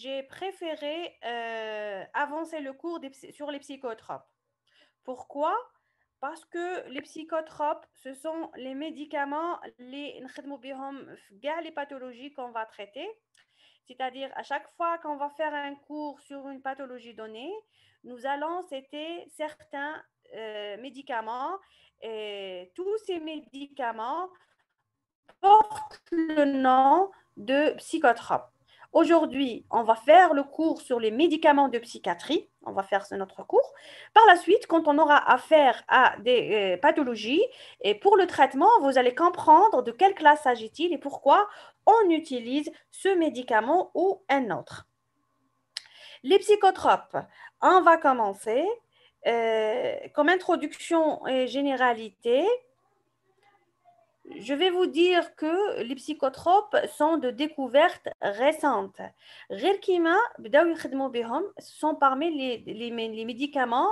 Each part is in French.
j'ai préféré avancer le cours sur les psychotropes. Pourquoi? Parce que les psychotropes, ce sont les médicaments, les pathologies qu'on va traiter. C'est-à-dire, à chaque fois qu'on va faire un cours sur une pathologie donnée, nous allons citer certains médicaments. Et tous ces médicaments portent le nom de psychotropes. Aujourd'hui, on va faire le cours sur les médicaments de psychiatrie. On va faire notre cours. Par la suite, quand on aura affaire à des pathologies, et pour le traitement, vous allez comprendre de quelle classe s'agit-il et pourquoi on utilise ce médicament ou un autre. Les psychotropes, on va commencer comme introduction et généralité. Je vais vous dire que les psychotropes sont de découvertes récentes. غير كيما بداو يخدموا بهم, ce sont parmi les médicaments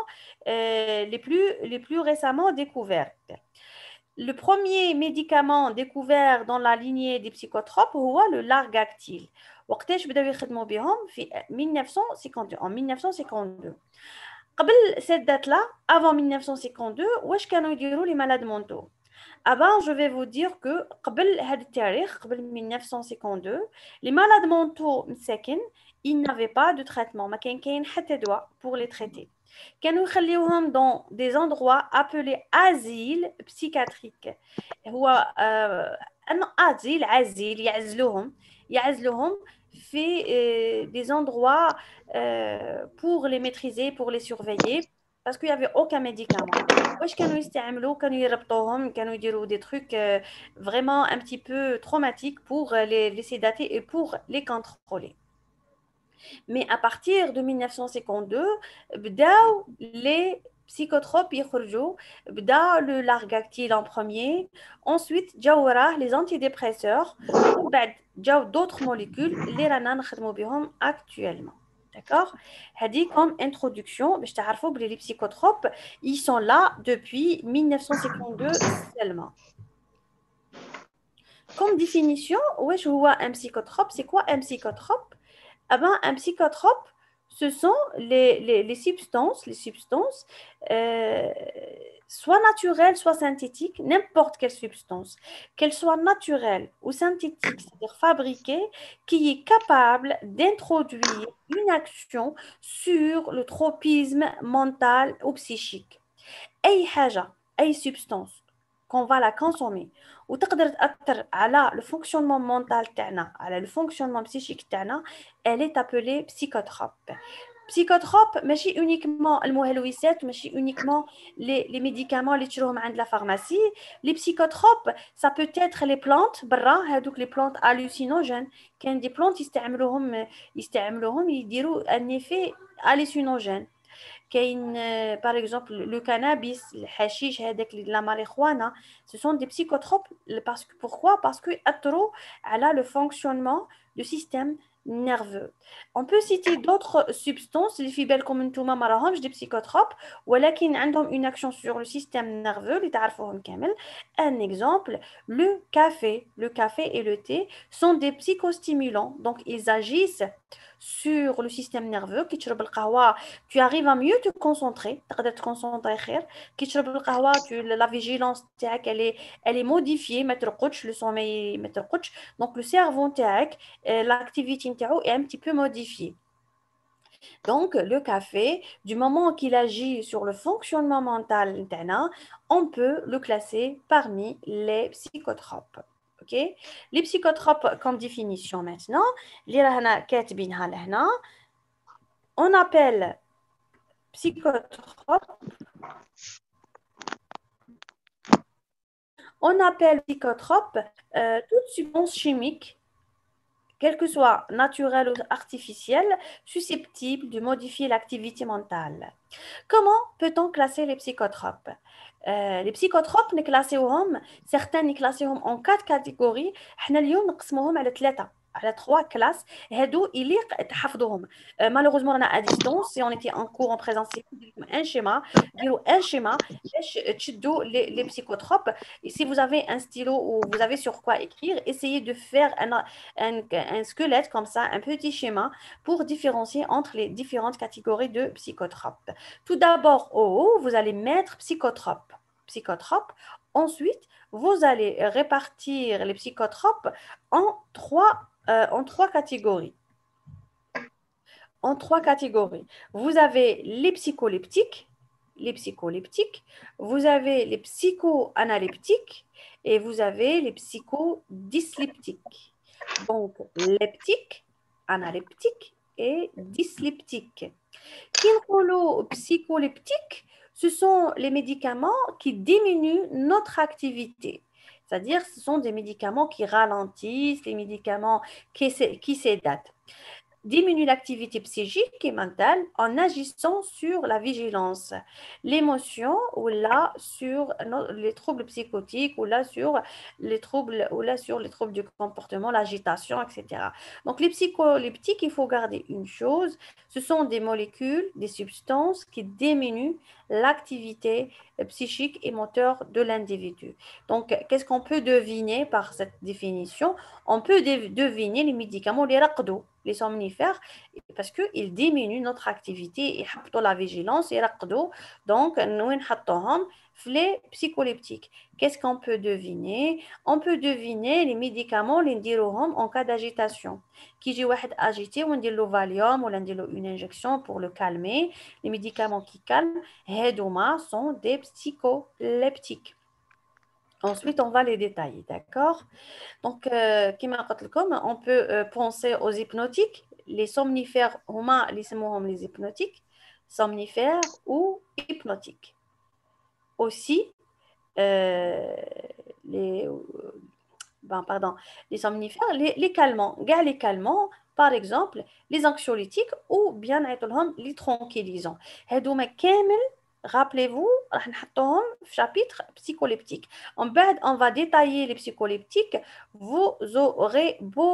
les plus récemment découverts. Le premier médicament découvert dans la lignée des psychotropes هو le Largactil. وقتاش بداو يخدموا بهم في 1952 en 1952. قبل cette date là, avant 1952, واش كانوا يديروا les malades mentaux. Avant, je vais vous dire que قبل هذا التاريخ, قبل 1952, les malades mentaux مساكن, ils n'avaient pas de traitement, ما كاين حتى دواء pour les traiter. كانوا يخليوهم dans des endroits appelés asiles psychiatriques. هو asile, عزيل, يعزلوهم في des endroits pour les maîtriser, pour les surveiller, parce qu'il n'y avait aucun médicament. واش كانوا يستعملوا, كانوا يربطوهم, كانوا يديروا des trucs vraiment un petit peu traumatiques pour les sédater et pour les contrôler. Mais à partir de 1952, بداو les psychotropes يخرجوا, بدا le Largactil en premier, ensuite جاو وراه les antidépresseurs, وبعد جاو d'autres molécules اللي رانا نخدموا بهم actuellement. D'accord? هذه comme introduction باش تعرفوا بلي les psychotropes ils sont là depuis 1952 seulement. Comme définition, واش هو un psychotrope? C'est quoi un psychotrope? Ah ben, un psychotrope, ce sont les substances soit naturelles, soit synthétiques, n'importe quelle substance, qu'elle soit naturelle ou synthétique, c'est-à-dire fabriquée, qui est capable d'introduire une action sur le tropisme mental ou psychique. أي حاجة, أي substance qu'on va la consommer وتقدر تأثر على le fonctionnement mental تاعنا, على le fonctionnement psychique تاعنا, elle est appelée psychotrope. Psychotrope, ماشي uniquement المهلوسات, ماشي uniquement les médicaments اللي تشروهم عند la pharmacie. Les psychotropes, ça peut être les plantes, برا هذوك les plantes hallucinogènes. كاين des plantes يستعملوهم يديروا un effet hallucinogène. كاين par exemple le cannabis, الحشيش هذاك la marijuana, ce sont des psychotropes pourquoi? Parce que يأثروا على le fonctionnement du système nerveux. On peut citer d'autres substances اللي في بالكم انتوما ما راهمش des psychotropes ولكن عندهم une action sur le système nerveux اللي تعرفوهم كامل. Un exemple, le café et le thé sont des psychostimulants, donc ils agissent sur le système nerveux. كي تشرب القهوة, tu arrives à mieux te concentrer, تقدر te concentrer خير. كي تشرب القهوة, la vigilance تاعك elle est modifiée, ما ترقدش, le sommeil ما ترقدش, donc le cerveau تاعك, l'activité نتاعو est un petit peu modifiée. Donc, le café, du moment qu'il agit sur le fonctionnement mental نتاعنا, on peut le classer parmi les psychotropes. Ok? Les psychotropes comme définition maintenant, on appelle psychotrope, toute substance chimique, quelle que soit naturelle ou artificielle, susceptible de modifier l'activité mentale. Comment peut-on classer les psychotropes? Les psychotropes, certains nous classons en 4 catégories. حنا اليوم نقسموهم على 3. على 3 classes هادو يليق تحفظوهم. malheureusement رانا à distance si on était en cours en présentiel un schéma ديروا un schéma باش تشدوا les psychotropes et si vous avez un stylo ou vous avez sur quoi écrire essayez de faire un squelette comme ça un petit schéma pour différencier entre les différentes catégories de psychotropes. Tout d'abord au haut vous allez mettre psychotropes. Ensuite vous allez répartir les psychotropes en trois catégories. En 3 catégories. Vous avez les psycholeptiques, vous avez les psychoanaleptiques et vous avez les psychodysleptiques. Donc, leptiques, analeptiques et dysleptiques. Psycholeptiques, ce sont les médicaments qui diminuent notre activité. C'est-à-dire, ce sont des médicaments qui ralentissent, les médicaments qui sédatent. Diminue l'activité psychique et mentale en agissant sur la vigilance, l'émotion ou là sur les troubles psychotiques ou là sur les troubles du comportement, l'agitation, etc. Donc les psycholeptiques, il faut garder une chose, ce sont des molécules, des substances qui diminuent l'activité psychique et moteur de l'individu. Donc qu'est-ce qu'on peut deviner par cette définition? On peut deviner les médicaments, les somnifères, parce qu'ils diminuent notre activité et la vigilance et donc nous les psycholeptiques. Qu'est-ce qu'on peut deviner? On peut deviner les médicaments en cas d'agitation. Qui j'ai agité, on dit le Valium ou une injection pour le calmer. Les médicaments qui calment, sont des psycholeptiques. Ensuite, on va les détailler, d'accord? Donc, on peut penser aux hypnotiques. Les somnifères, les hypnotiques, somnifères ou hypnotiques. Aussi, euh, les, les somnifères, les calmants. Les calmants, par exemple, les anxiolytiques ou bien les tranquillisants. Rappelez-vous, chapitre psycholeptique. On va détailler les psycholeptiques. Vous aurez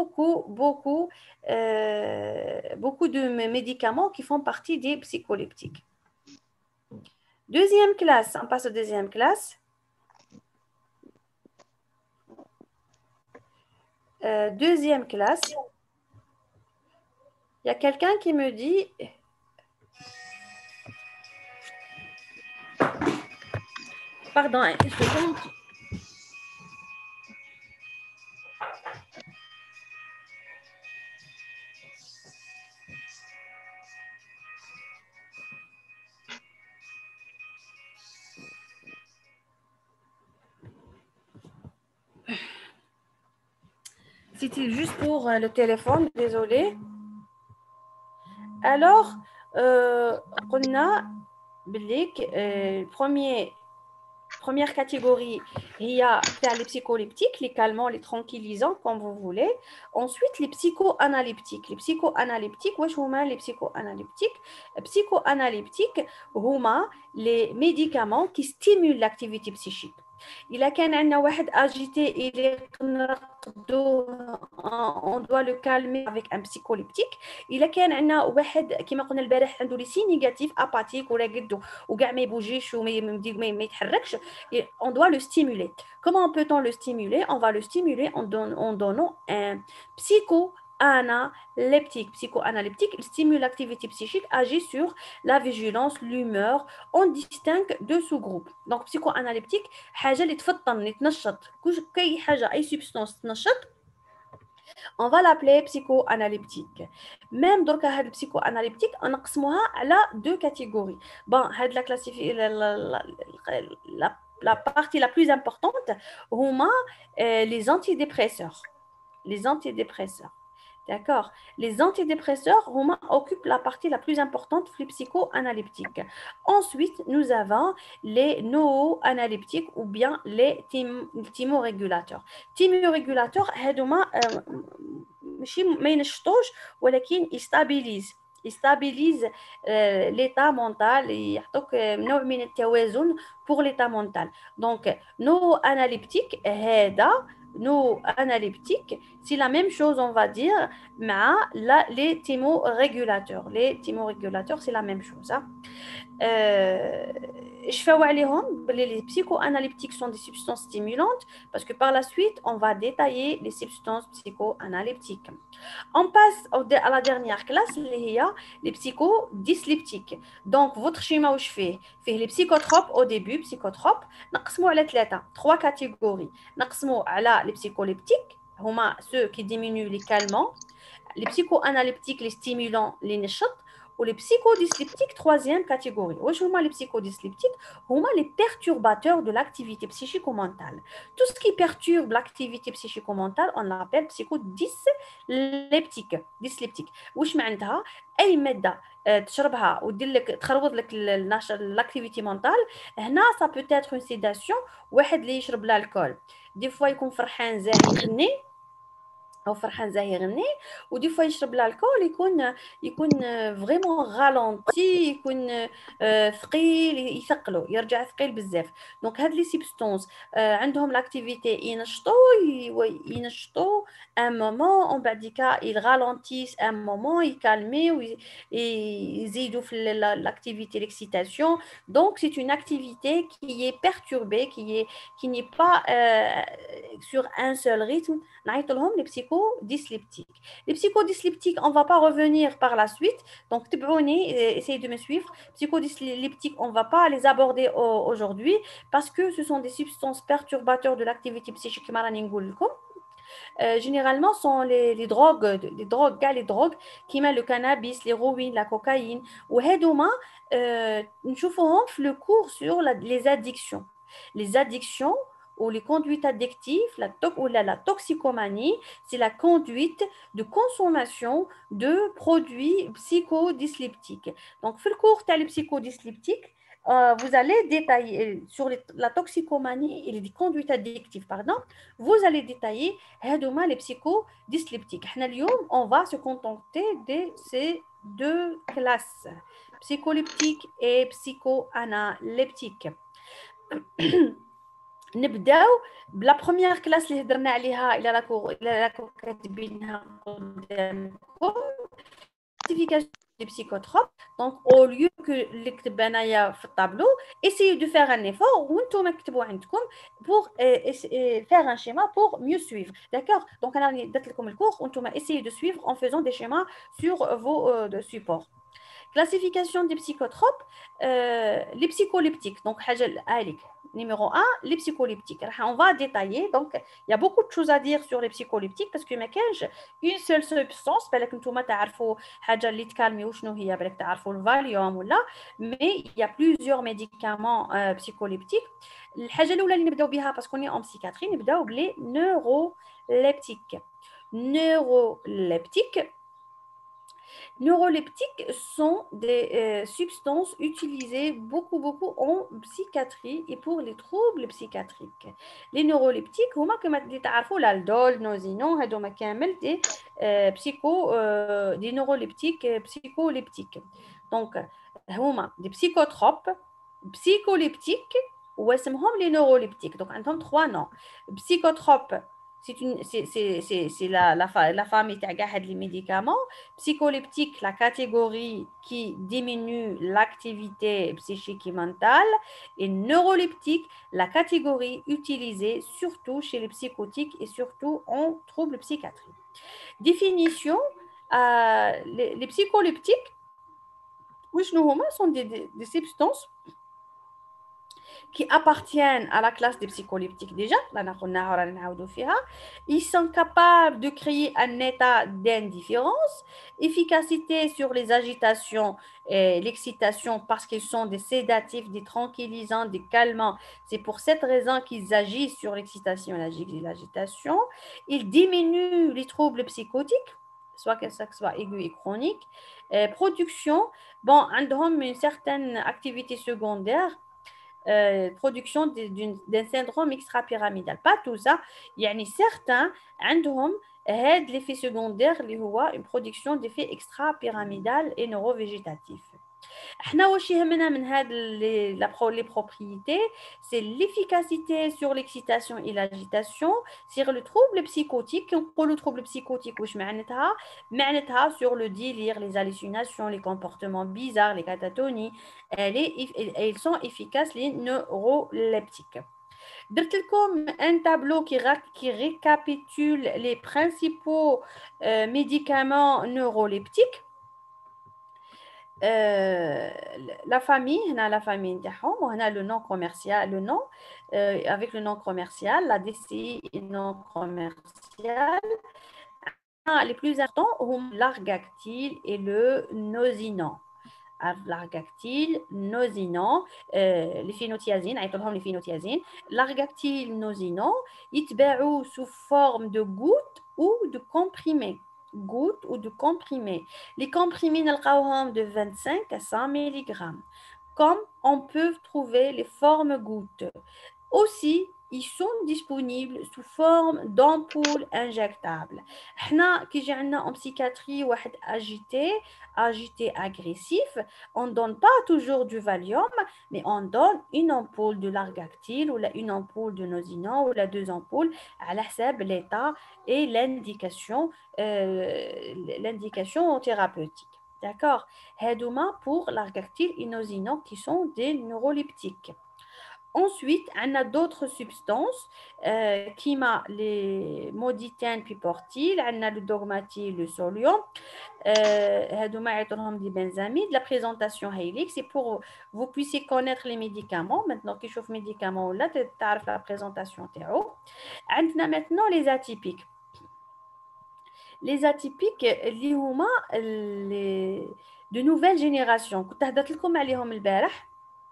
beaucoup de médicaments qui font partie des psycholeptiques. Deuxième classe, on passe aux deuxième classe. Deuxième classe. Il y a quelqu'un qui me dit... Pardon, une seconde. C'était juste pour le téléphone, désolé. Alors, on a première catégorie, il y a les psycholeptiques, les calmants, les tranquillisants, comme vous voulez. Ensuite, les psychoanalyptiques. Les psychoanalyptiques, les psychoanalyptiques, les médicaments qui stimulent l'activité psychique. Il a qu'un واحد agité, on doit le calmer avec un psycholeptique. Il a qu'un واحد كما قلنا البارح عنده لي سي نيجاتيف apathique ولا قدو وكاع ما يبوجيش وما يتحركش. On doit le stimuler. Comment peut-on le stimuler? On va le stimuler en donnant un psychoanalyptique. Psychoanalyptique, il stimule l'activité psychique, agit sur la vigilance, l'humeur. On distingue deux sous-groupes. Donc, psychoanalyptique, حاجة اللي تفطن اللي تنشط كي حاجة أي substance تنشط on va l'appeler psychoanalyptique. Même donc la psychoanalyptique on نقسموها على deux catégories. Bon, la partie la plus importante هما les antidépresseurs. Les antidépresseurs. D'accord. Les antidépresseurs occupent la partie la plus importante des psychoanalyptiques. Ensuite, nous avons les noanalyptiques ou bien les thymorégulateurs. Thymorégulateurs, ils stabilisent. Ils stabilisent l'état mental et pour l'état mental. Donc, noanalyptiques, neuroanaleptiques, c'est la même chose, on va dire, mais les thymorégulateurs. Les thymorégulateurs, c'est la même chose. Hein. Je fais عليهم les psychoanalytiques sont des substances stimulantes parce que par la suite, on va détailler les substances psychoanalytiques. On passe à la dernière classe, les psychodysleptiques. Donc, votre schéma où je fais les psychotropes au début, psychotropes, نقسموا على trois catégories. نقسموا على les psycholeptiques, هما ceux qui diminuent les calmants, les psychoanalyptiques, les stimulants, les نشط, ou les psychodysleptiques, troisième catégorie. Les psychodysleptiques, les perturbateurs de l'activité psychico-mentale. Tout ce qui perturbe l'activité psychico-mentale, on l'appelle psychodysleptique. Dysleptique. واش معناتها اي ماده تشربها ودير لك تخربط لك l'activité mentale. هنا ça peut être une sédation. واحد اللي يشرب الكحول دي فوا يكون فرحان زاهي يغني او فرحان زاهي يغني ودي فوا يشرب الكحول يكون فريمون غالونتي يكون ثقيل يثقلو يرجع ثقيل بزاف. دونك هاد لي سبستونس عندهم لاكتيفيتي ينشطوا ان مومون ومن بعديكا يغالونتيس ان مومون يكالميو يزيدوا في لاكتيفيتي l'excitation. Donc c'est une activité qui est perturbée, qui n'est pas sur un seul rythme. Les psychodysleptiques. Les psychodysleptiques, on ne va pas revenir par la suite. Donc, essayez de me suivre. Psychodysleptiques, on ne va pas les aborder aujourd'hui parce que ce sont des substances perturbateurs de l'activité psychique. Généralement, sont les drogues qui mettent le cannabis, l'héroïne, la cocaïne. Ou nous faisons le cours sur les addictions. Les addictions ou les conduites addictives, la toxicomanie, c'est la conduite de consommation de produits psychodysleptiques. Donc, dans le cours des psychodysleptiques, vous allez détailler sur la toxicomanie et les conduites addictives, pardon, vous allez détailler les psychodysleptiques. On va se contenter de ces deux classes, psycholeptiques et psychoanaleptiques. نبداو بلا بروميير كلاس اللي هضرنا عليها الى راكو كاتبينها قدامكم classification des psychotropes. Donc au lieu que اللي كتب انايا في الطابلو essayez de faire un effort وانتم كتبوا عندكم pour faire un schéma pour mieux suivre. D'accord? Donc انا درت لكم الكور وانتم essayez de suivre en faisant des schémas sur vos supports. Classification des psychotropes, les psycholeptiques. Donc, numéro 1, les psycholeptiques. On va détailler. Donc, il y a beaucoup de choses à dire sur les psycholeptiques parce que ما كانش une seule substance. بالك نتوما تعرفوا حاجة اللي تكالمي وشنو هي بالك تعرفوا الفاليوم ولا. Mais il y a plusieurs médicaments psycholeptiques. الحاجة الأولى اللي نبداو بها parce qu'on est en psychiatrie نبداو بلي neuroleptiques. Neuroleptiques sont des substances utilisées beaucoup en psychiatrie et pour les troubles psychiatriques. Les neuroleptiques, هما كما تعرفوا l'aldol, nozinon, هذوما كامل des neuroleptiques psycholeptiques. Donc هما des psychotropes, psycholeptiques واسمهم les neuroleptiques. Donc عندهم trois noms. Psychotrope c'est la famille de les médicaments. Psycholeptique, la catégorie qui diminue l'activité psychique et mentale. Et neuroleptique, la catégorie utilisée surtout chez les psychotiques et surtout en troubles psychiatriques. Définition, les psycholeptiques sont des substances qui appartiennent à la classe des psycholeptiques déjà, ils sont capables de créer un état d'indifférence, efficacité sur les agitations et l'excitation parce qu'ils sont des sédatifs, des tranquillisants, des calmants. C'est pour cette raison qu'ils agissent sur l'excitation et l'agitation. Ils diminuent les troubles psychotiques, soit que ça soit aigu et chronique. Production, bon, une certaine activité secondaire, production d'un syndrome extra-pyramidal. Pas tout ça. Il y a certains عندهم l'effet secondaire اللي هو une production d'effet extra-pyramidal et neurovégétatif. احنا واش يهمنا من هاد les propriétés, c'est l'efficacité sur l'excitation et l'agitation sur le trouble psychotique. كنقولوا trouble psychotique واش معناتها sur le délire, les hallucinations, les comportements bizarres, les catatonies. Elles sont efficaces, les neuroleptiques. درت لكم un tableau qui récapitule les principaux médicaments neuroleptiques. Euh, la famille, on a la famille نتاعهم وهنا le nom commercial, le nom avec le nom commercial, la DCI non commercial. Les plus importants sont l'argactyle et le nosinant. L'argactyle, nosinant, les phénothiazines, les phénothiazines, l'argactyle, nosinant, ils se sous forme de gouttes ou de comprimés. Gouttes ou de comprimés. Les comprimés, nous de 25 à 100 mg. Comme on peut trouver les formes gouttes. Aussi, ils sont disponibles sous forme d'ampoules injectables. Nous, qui en psychiatrie, agité agressif, on ne donne pas toujours du Valium, mais on donne une ampoule de l'argactyle ou une ampoule de nosinant ou deux ampoules à la l'état et l'indication thérapeutique. D'accord? Hedouma pour l'argactyle et nosinant qui sont des neuroleptiques. Ensuite, on a d'autres substances qui sont les moditaines piportiles, on a le dogmatil, le solium, des benzamides. La présentation c'est pour vous puissiez connaître les médicaments. Maintenant, qui chauffe médicaments là, tu as la présentation. On a maintenant les atypiques. Les atypiques, les de nouvelle génération. كنت هدرت لكم عليهم البارح.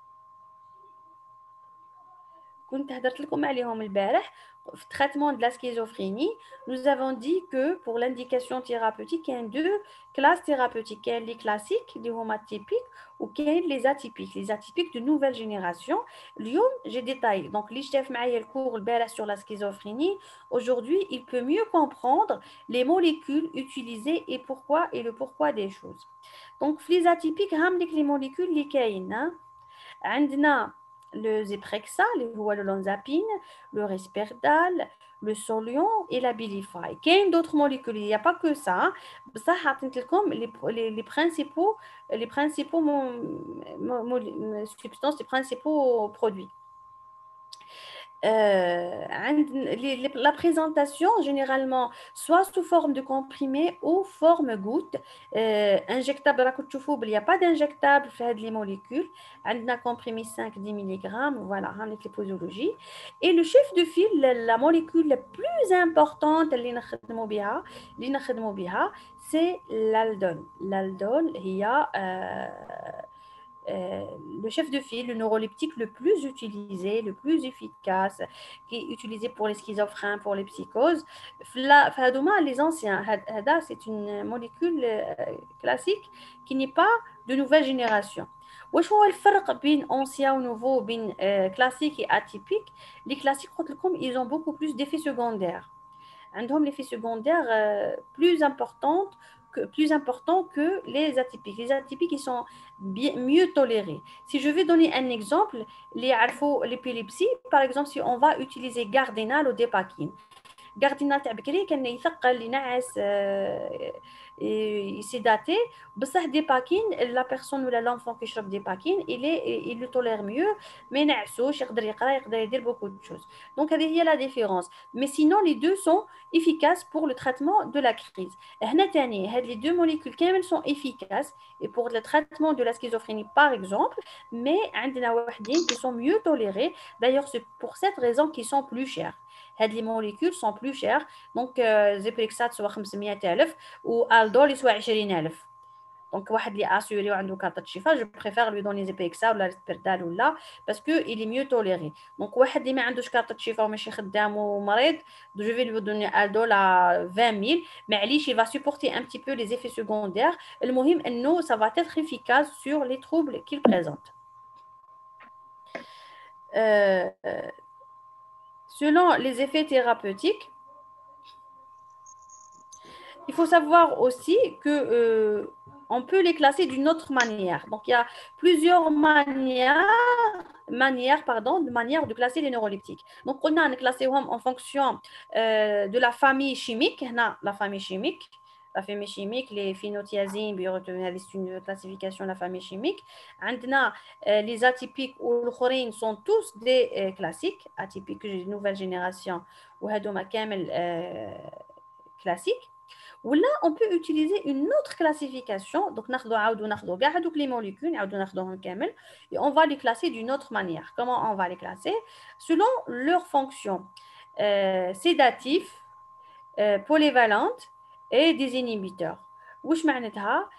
كنت هدرت لكم عليهم البارح في traitement de la schizophrénie. Nous avons dit que pour l'indication thérapeutique, il y a deux classes thérapeutiques. Il y a les classiques, les homotypiques, ou les atypiques. Les atypiques de nouvelle génération. اليوم, j'ai détaillé. Donc, li chef معايا le cours البارح sur la schizophrénie. Aujourd'hui, il peut mieux comprendre les molécules utilisées et pourquoi et le pourquoi des choses. Donc, les atypiques, راملك les molécules اللي كاين. عندنا le Zyprexa, le Lonzapine, le Risperdal, le Solion et la Bilify. Il y a d'autres molécules, il n'y a pas que ça. Ça, les principaux substances, les principaux produits. La présentation généralement soit sous forme de comprimé ou forme goutte injectable. Il n'y a pas d'injectable fait les molécules. On a comprimé 5-10 mg. Voilà, avec les posologies. Et le chef de file, la molécule la plus importante c'est l'aldol. L'aldol, il y a le chef de file, le neuroleptique le plus utilisé, le plus efficace, qui est utilisé pour les schizophrènes, pour les psychoses. Les anciens, c'est une molécule classique qui n'est pas de nouvelle génération. واش هو الفرق بين ancien ou nouveau بين classique et atypique? Les classiques ils ont beaucoup plus d'effets secondaires. عندهم l'effet secondaire plus important que les atypiques. Les atypiques, ils sont mieux tolérés. Si je vais donner un exemple, l'épilepsie, par exemple, si on va utiliser Gardinal ou Dépakine. Gardinal تاع بكري كان يثقل ينعس يسيداتي بصح ديباكين la personne ou l'enfant qui يشرب ديباكين il le tolère mieux ما ينعسوش يقدر يقرا يقدر يدير beaucoup de choses. Donc هذه هي la différence. Mais sinon les deux sont efficaces pour le traitement de la crise. هنا تاني هاد les deux molécules كامل sont efficaces et pour le traitement de la schizophrénie par exemple, mais عندنا وحدين qui sont mieux tolérés. D'ailleurs c'est pour cette raison qu'ils sont plus chers. Les molécules sont plus chères. Donc, Zyprexa soit 500,000 ou Aldol soit 20,000. Donc, واحد اللي assuré وعنده كارطة شفاء, je préfère lui donner Zyprexa ou la Risperdal ou là parce que il est mieux toléré. Donc, واحد اللي ما عندوش كارطة شفاء وماشي خدام ومريض, je vais lui donner Aldol à 20,000. معليش, il va supporter un petit peu les effets secondaires. المهم انه ça va être efficace sur les troubles qu'il présente. Selon les effets thérapeutiques, il faut savoir aussi que on peut les classer d'une autre manière. Donc, il y a plusieurs manières de classer les neuroleptiques. Donc, on a classé en fonction de la famille chimique. La famille chimique, les phénothiazines, c'est une classification de la famille chimique. عندنا les atypiques ou les sont tous des classiques, atypiques de nouvelle génération ou هذوما كامل classiques. Ou là, on peut utiliser une autre classification. Donc, les molécules, et on va les classer d'une autre manière. Comment on va les classer? Selon leur fonction sédative, polyvalente et désinhibiteur. Wesh معناتها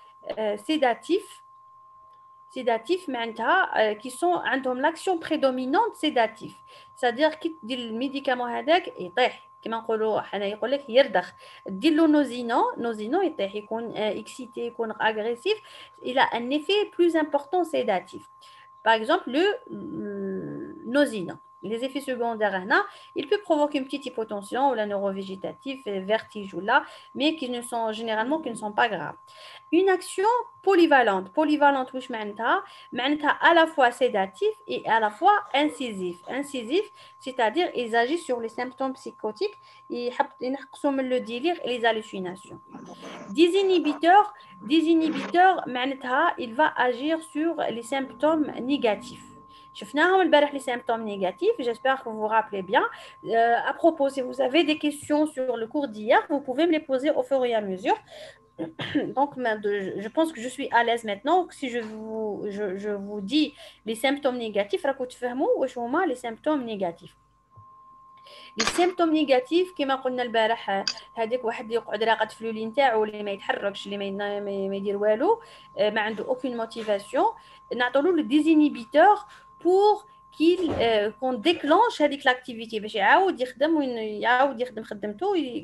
sédatif معناتها qui sont عندهم l'action prédominante sédatif. C'est-à-dire que le médicament هذاك يطيح كما نقولوا حنا يقول لك يردخ دير له نوزينو يطيح يكون excité يكون agressif, il a un effet plus important sédatif. Par exemple le nozino. Les effets secondaires, il peut provoquer une petite hypotension ou la neurovégétative, vertige ou là, mais qui ne sont généralement qui ne sont pas graves. Une action polyvalente. Polyvalente, oui, à la fois sédatif et à la fois incisif. Incisif, c'est-à-dire ils agissent sur les symptômes psychotiques et le délire et les hallucinations. Désinhibiteur, il va agir sur les symptômes négatifs. شفناهم البارح les symptômes négatifs, j'espère que vous vous rappelez bien. À propos, si vous avez des questions sur le cours d'hier, vous pouvez me les poser au fur et à mesure. Donc, je pense que je suis à l'aise maintenant. Si je vous dis les symptômes négatifs, les symptômes négatifs. Les symptômes négatifs كما قلنا البارح هذيك واحد يقعد راقد في لولي نتاعو اللي ما يتحركش اللي ما يدير والو ما عنده aucune motivation نعطوا له le désinhibiteur pour qu'on déclenche هذيك l'activité باش يعاود يخدم ويعاود يخدم خدمته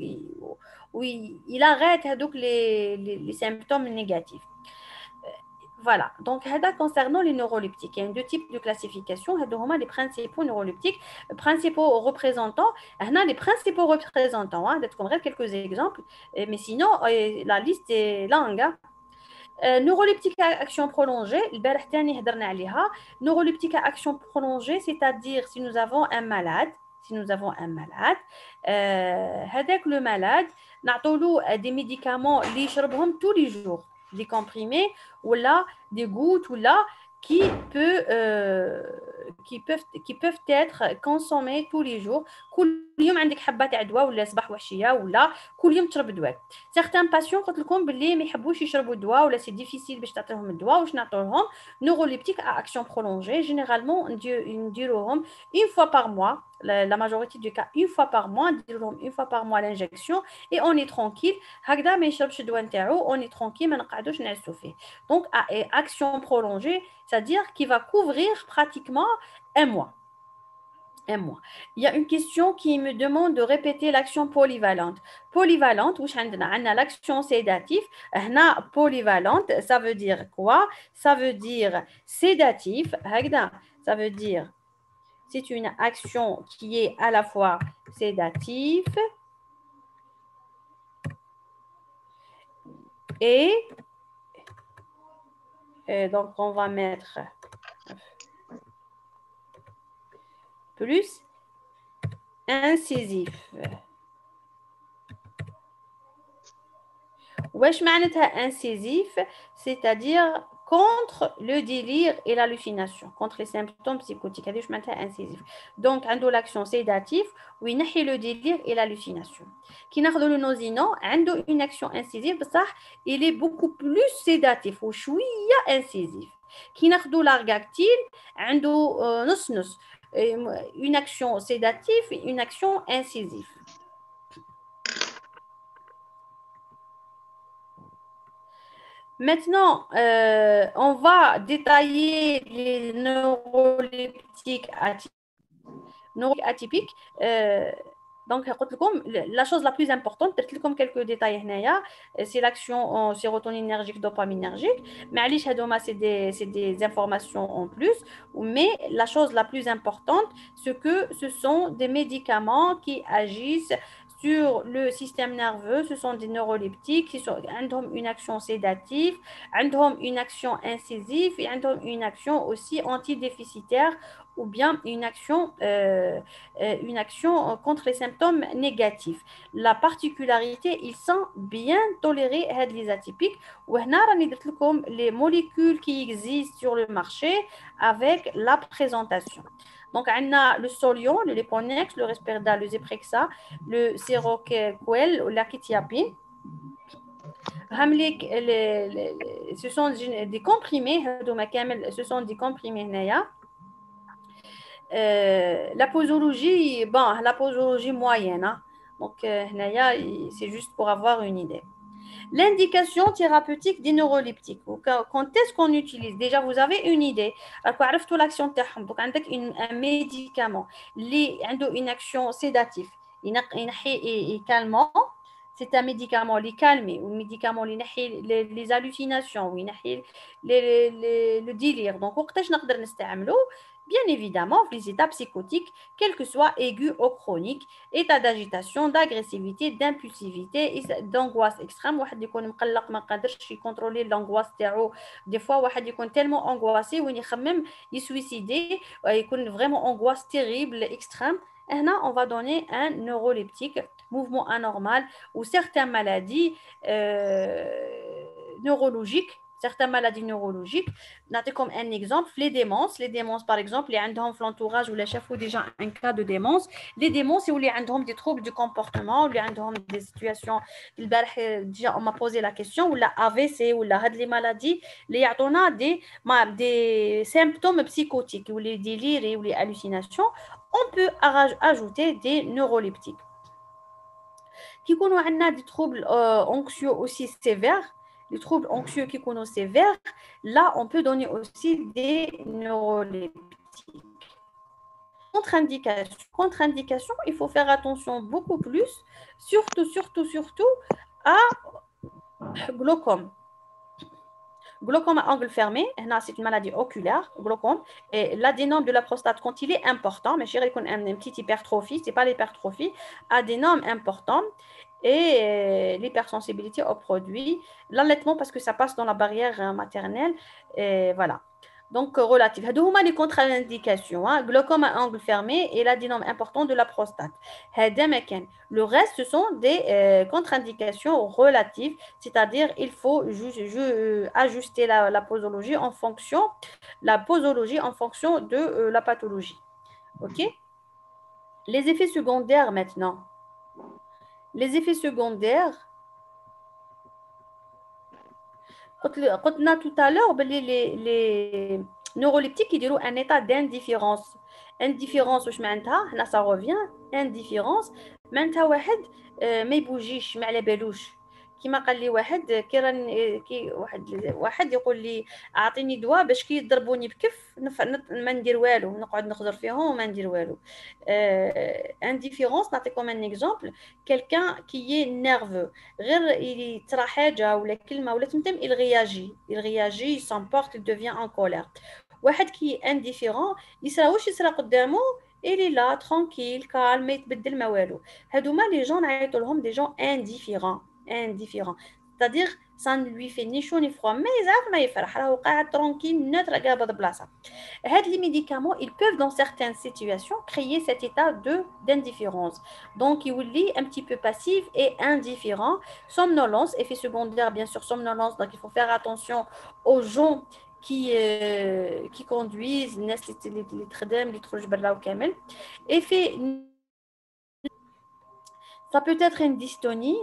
il arrête هذوك les symptômes négatifs. Voilà, donc concernant les neuroleptiques, il y a deux types de classification. Les principaux neuroleptiques, principaux représentants. Les principaux représentants, quelques exemples, mais sinon, la liste est longue. Neuroleptique à action prolongée, neuroleptique à action prolongée, c'est-à-dire si nous avons un malade, avec le malade, nous des médicaments tous les jours, des comprimés ou là des gouttes ou là qui peuvent être consommés tous les jours. كل يوم عندك حبة تاع دواء ولا صباح وعشية ولا كل يوم تشرب دواء. Certains patients قلت لكم باللي ما يحبوش يشربوا الدواء ولا سي ديفيسيل باش تعطيهم الدواء واش نعطوهم neuroleptique à action prolongée. Généralement نديروهم une fois par mois. La majorité du cas une fois par mois, une fois par mois l'injection et on est tranquille. هكذا ما يشربش الدواء نتاعو on est tranquille ما نقعدوش نعسو فيه. Donc action prolongée, c'est-à-dire qui va couvrir pratiquement un mois. Un mois. Il y a une question qui me demande de répéter l'action polyvalente. Polyvalente, où on a l'action sédative. Polyvalente, ça veut dire quoi? Ça veut dire sédatif. Ça veut dire c'est une action qui est à la fois sédative et donc on va mettre plus incisif. Wesh معناتها incisif, c'est-à-dire contre le délire et l'hallucination, contre les symptômes psychotiques. هذه معناتها incisif. Donc عنده l'action sédative وينحي le délire et l'hallucination. كي ناخذوا le nozino, عنده une action incisive بصح il est beaucoup plus sédatif وشوية incisif. كي ناخذوا l'argactile, عنده نص une action sédative et une action incisive. Maintenant, on va détailler les neuroleptiques atypiques. Donc, la chose la plus importante, peut-être comme quelques détails, c'est l'action sérotoninergique, dopaminergique. Mais c'est des informations en plus. Mais la chose la plus importante, c'est que ce sont des médicaments qui agissent sur le système nerveux. Ce sont des neuroleptiques qui ont une action sédative, ont une action incisive et ont une action aussi antidéficitaire ou bien une action contre les symptômes négatifs. La particularité, ils sont bien tolérés les atypiques. وهنا راني درت لكم les molécules qui existent sur le marché avec la présentation. Donc, on a le Solion, le Leponex, le Risperidal, le Zeprexa, le Seroquel, la Ketiapine. Ce sont des comprimés, ce sont des comprimés. La posologie, bon, la posologie moyenne. Hein. Donc, c'est juste pour avoir une idée. L'indication thérapeutique des neuroleptiques. Quand est-ce qu'on utilise? Déjà, vous avez une idée. عرفتوا l'action تاعهم. Donc, عندك un médicament اللي عنده une action sédative. ينحي calmant. C'est un médicament qui calme ou un médicament qui ينحي les hallucinations ou ينحي le délire. Donc, وقتاش نقدر نستعملو? Bien évidemment, les états psychotiques, quel que soit aigu ou chronique, état d'agitation, d'agressivité, d'impulsivité, d'angoisse extrême. واحد يكون مقلق ما قادرش يكونترولي l'angoisse تاعو. Des fois, واحد يكون tellement angoissé وين يخمم يسويسيدي, يكون vraiment angoisse terrible, extrême. Là, on va donner un neuroleptique, mouvement anormal ou certaines maladies neurologiques. Certaines maladies neurologiques. Comme un exemple, les démences. Les démences, par exemple, les ont l'entourage ou les chefs ou déjà un cas de démence. Les démences, c'est où les ont des troubles du comportement, ou les ont des situations. Déjà, on m'a posé la question, ou la AVC, ou la les maladies, les on a des symptômes psychotiques, ou les délires ou les hallucinations. On peut ajouter des neuroleptiques. Qui ont des troubles anxieux aussi sévères. Les troubles anxieux qui sont sévères, là, on peut donner aussi des neuroleptiques. Contre-indication, il faut faire attention beaucoup plus, surtout à glaucome. Glaucome à angle fermé, c'est une maladie oculaire, glaucome. Et l'adénome de la prostate, quand il est important, mais chérie, il y a une petite hypertrophie, ce n'est pas l'hypertrophie, adénome important. Et l'hypersensibilité aux produits, l'allaitement parce que ça passe dans la barrière maternelle, et voilà. Donc, relatif. Les contre-indications, hein, glaucome à angle fermé et l'adénome important de la prostate. Le reste, ce sont des contre-indications relatives, c'est-à-dire il faut ajuster la posologie en fonction de la pathologie. OK? Les effets secondaires maintenant. Les effets secondaires, on a tout à l'heure, les neuroleptiques, ils ont un état d'indifférence. Indifférence, là ça revient, indifférence, معناتها واحد ما يبوجيش ما على بالوش. كيما قال لي واحد كي واحد يقول لي اعطيني دواء باش كي يضربوني بكف ما ندير والو نقعد نخضر فيهم وما ندير والو. indifférence نعطيكم un exemple, quelqu'un qui est nerveux غير يطرى حاجه ولا كلمه ولا تمتم il réagit, il s'emporte, il devient en colère. واحد qui est indifférent يصرا واش يصرا قدامه il est là tranquille calme ما يتبدل ما والو. هذوما لي جون نعيطوا لهم des gens indifférents, c'est-à-dire ça ne lui fait ni chaud ni froid ما يزعف ما يفرح راهو قاعد tranquille neutre قابض بلاصه. هاد les médicaments ils peuvent dans certaines situations créer cet état d'indifférence, donc il est un petit peu passif et indifférent. Somnolence, effet secondaire bien sûr, somnolence, donc il faut faire attention aux gens qui conduisent les tradem les trucs برا وكامل. Effet, ça peut être une dystonie,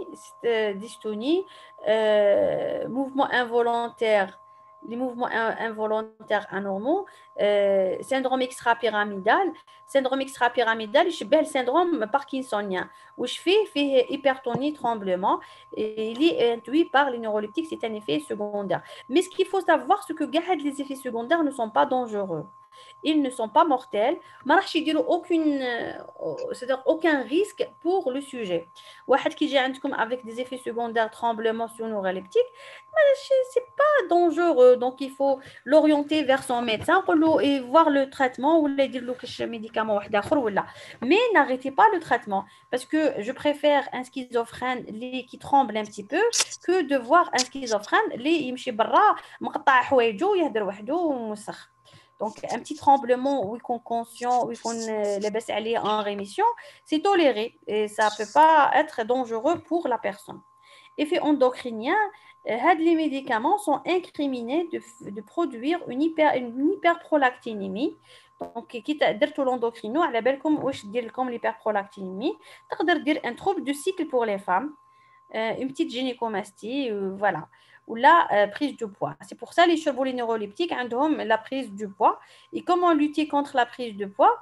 mouvement involontaire, les mouvements involontaires anormaux, syndrome extra-pyramidal. Syndrome extra-pyramidal, يشبه le syndrome parkinsonien. وش فيه hypertonie, tremblement, et il est induit par les neuroleptiques, c'est un effet secondaire. Mais ce qu'il faut savoir, c'est que les effets secondaires ne sont pas dangereux. Ils ne sont pas mortels. ما راحش يديروا c'est-à-dire aucun risque pour le sujet. واحد كي يجي عندكم avec des effets secondaires tremblement neuroleptique, c'est pas dangereux. Donc il faut l'orienter vers son médecin et voir le traitement ou lui dire le médicament واحد آخر ولا. Mais n'arrêtez pas le traitement parce que je préfère un schizophrène qui tremble un petit peu que de voir un schizophrène اللي يمشي برا مقطع حوايجو يهدر وحده ومسخ. Donc, un petit tremblement où ils sont conscients, où ils sont les baisses aller en rémission, c'est toléré et ça ne peut pas être dangereux pour la personne. Effet endocrinien, les médicaments sont incriminés de produire une hyperprolactinémie. Donc, qui درتو l'endocrino, على بالكم واش دير لكم l'hyperprolactinémie, تقدر دير un trouble de cycle pour les femmes, une petite gynécomastie, voilà. Ou la prise de poids. C'est pour ça les chevaux neuroleptiques ont la prise du poids. Et comment lutter contre la prise de poids?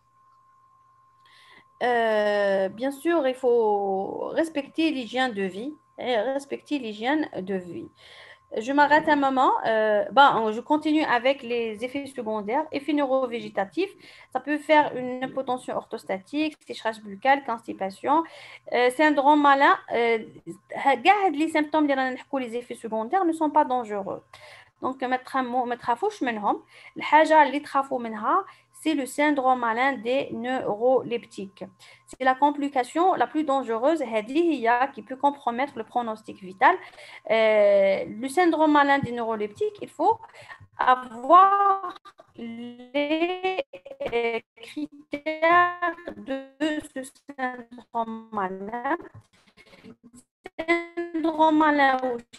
Bien sûr, il faut respecter l'hygiène de vie. Respecter l'hygiène de vie. Je m'arrête un moment. Je continue avec les effets secondaires. Effets neurovégétatifs, ça peut faire une hypotension orthostatique, sécheresse buccale, constipation, syndrome malin. Les symptômes les effets secondaires ne sont pas dangereux. Donc, ما تخافوش منهم. الحاجة اللي تخافوا منها, c'est le syndrome malin des neuroleptiques. C'est la complication la plus dangereuse qui peut compromettre le pronostic vital. Le syndrome malin des neuroleptiques, il faut avoir les critères de ce syndrome malin. Syndrome malin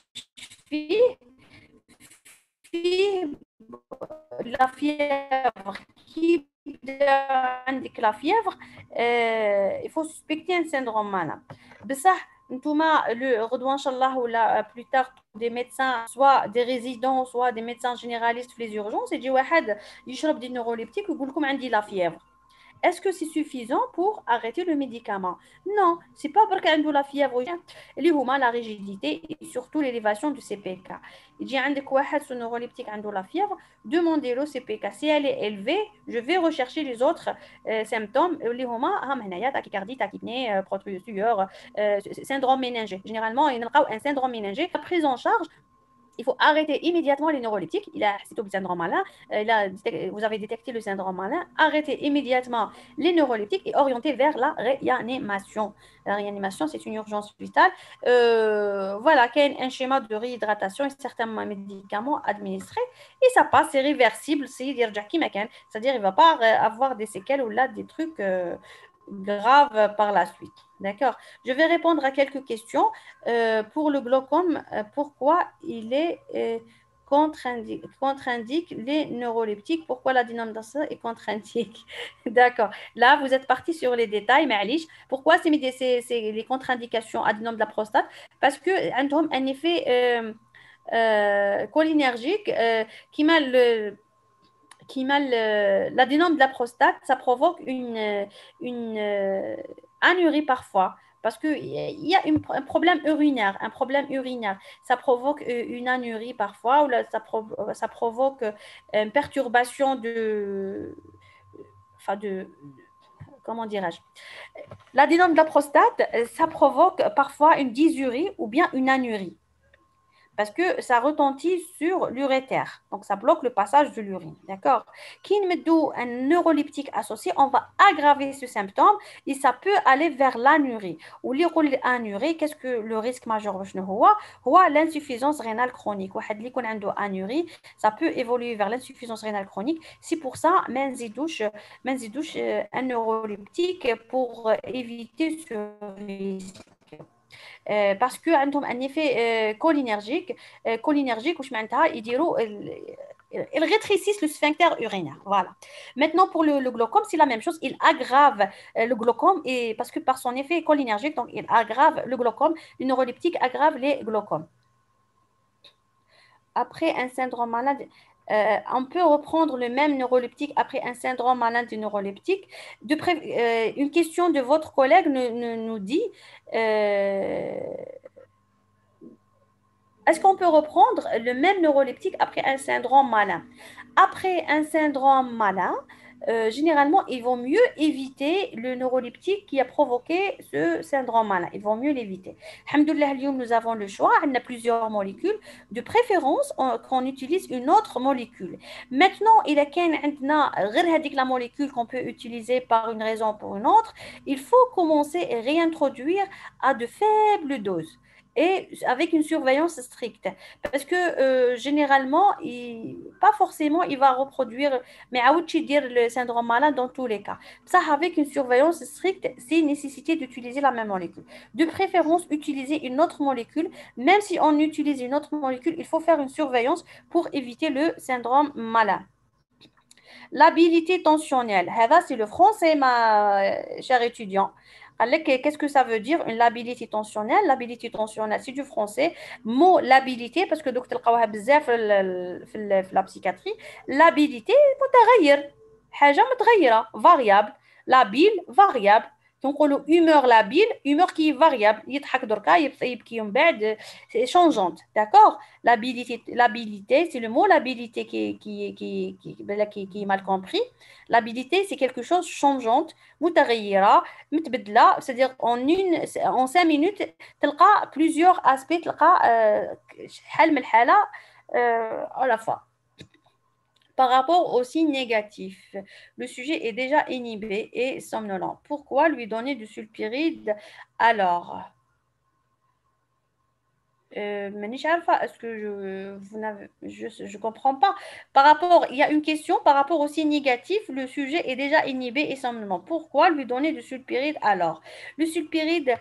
فيه la fièvre qui عندك la fièvre, il faut suspecter un syndrome malin. بصح نتوما غدوه ان شاء الله ولا plus tard des médecins, soit des résidents, soit des médecins généralistes في les urgences, يجي واحد يشرب des neuroleptiques ويقول لكم عندي la fièvre. Est-ce que c'est suffisant pour arrêter le médicament? Non, c'est pas parce qu'il y a la fièvre, اللي هما la rigidité et surtout l'élévation du CPK. يجي عندك واحد son neuroleptique عنده la fièvre, demandez le CPK. Si elle est élevée, je vais rechercher les autres symptômes اللي هما هنايا tachycardie, tachypnée, protrusure, syndrome méningé. Généralement, il y a un syndrome méningé. La prise en charge, il faut arrêter immédiatement les neuroleptiques. Il a le syndrome malin, vous avez détecté le syndrome malin, arrêtez immédiatement les neuroleptiques et orientez vers la réanimation. La réanimation, c'est une urgence vitale. Voilà, qu'il y a un schéma de réhydratation et certains médicaments administrés et ça passe, c'est réversible, c'est-à-dire il ne va pas avoir des séquelles ou là des trucs graves par la suite. D'accord. Je vais répondre à quelques questions. Pour le glaucome, pourquoi il est contre-indique les neuroleptiques? Pourquoi la dynamisation est contre-indique? D'accord. Là, vous êtes parti sur les détails, mais Alice, pourquoi c'est les contre-indications adénome de la prostate? Parce que un effet cholinergique qui m'a l'adénome de la prostate, ça provoque une anurie parfois. Parce qu'il y a un problème urinaire. Ça provoque une anurie parfois, ou là, ça provoque une perturbation comment dirais-je? L'adénome de la prostate, ça provoque parfois une dysurie ou bien une anurie. Parce que ça retentit sur l'urétère. Donc, ça bloque le passage de l'urine. D'accord? Qui met un neuroleptique associé, on va aggraver ce symptôme et ça peut aller vers l'anurie. Ou l'anurie, qu'est-ce que le risque majeur? L'insuffisance rénale chronique. Anurie, ça peut évoluer vers l'insuffisance rénale chronique. C'est pour ça, douche un neuroleptique pour éviter ce risque. Parce que عندهم un effet cholinergique واش معناتها يديروا ils rétrécissent le sphincter urinaire. Voilà. Maintenant, pour le glaucome, c'est la même chose. Il aggrave le glaucome et, parce que par son effet cholinergique, donc il aggrave le glaucome. Le neuroleptique aggrave les glaucomes. Après un syndrome malade, on peut reprendre le même neuroleptique après un syndrome malade du neuroleptique. Une question de votre collègue nous dit est-ce qu'on peut reprendre le même neuroleptique après un syndrome malin? Après un syndrome malin, généralement, ils vont mieux éviter le neuroleptique qui a provoqué ce syndrome malin. Ils vont mieux l'éviter. Alhamdoulilah, اليوم, nous avons le choix. On a plusieurs molécules. De préférence, qu'on utilise une autre molécule. Maintenant, il y a la molécule qu'on peut utiliser par une raison ou pour une autre. Il faut commencer et réintroduire à de faibles doses et avec une surveillance stricte. Parce que généralement, pas forcément, il va reproduire, mais dire le syndrome malade dans tous les cas. Ça, avec une surveillance stricte, c'est nécessité d'utiliser la même molécule. De préférence, utiliser une autre molécule. Même si on utilise une autre molécule, il faut faire une surveillance pour éviter le syndrome malade. L'habilité tensionnelle, c'est le français, ma chère étudiant. Qu'est-ce que ça veut dire une labilité tensionnelle? L'habilité tensionnelle, c'est du français. Mot labilité, parce que docteur la psychiatrie, l'habilité, متغير حاجة متغيرة variable. Labile, variable. Donc, on a humeur labile, humeur qui est variable. يضحك دركا يبكي من بعد, c'est changeante. D'accord? L'habilité, c'est le mot l'habilité qui est mal compris. L'habilité, c'est quelque chose changeante, متغيرة, متبدلة, c'est-à-dire en 5 minutes, تلقى plusieurs aspects, تلقى حال من الحالة à la fois. Par rapport aux signes négatifs, le sujet est déjà inhibé et somnolent. Pourquoi lui donner du sulpiride alors? Est-ce que je comprends pas. Il y a une question par rapport aux signes négatifs, le sujet est déjà inhibé et somnolent. Pourquoi lui donner du sulpiride alors? Le sulpiride,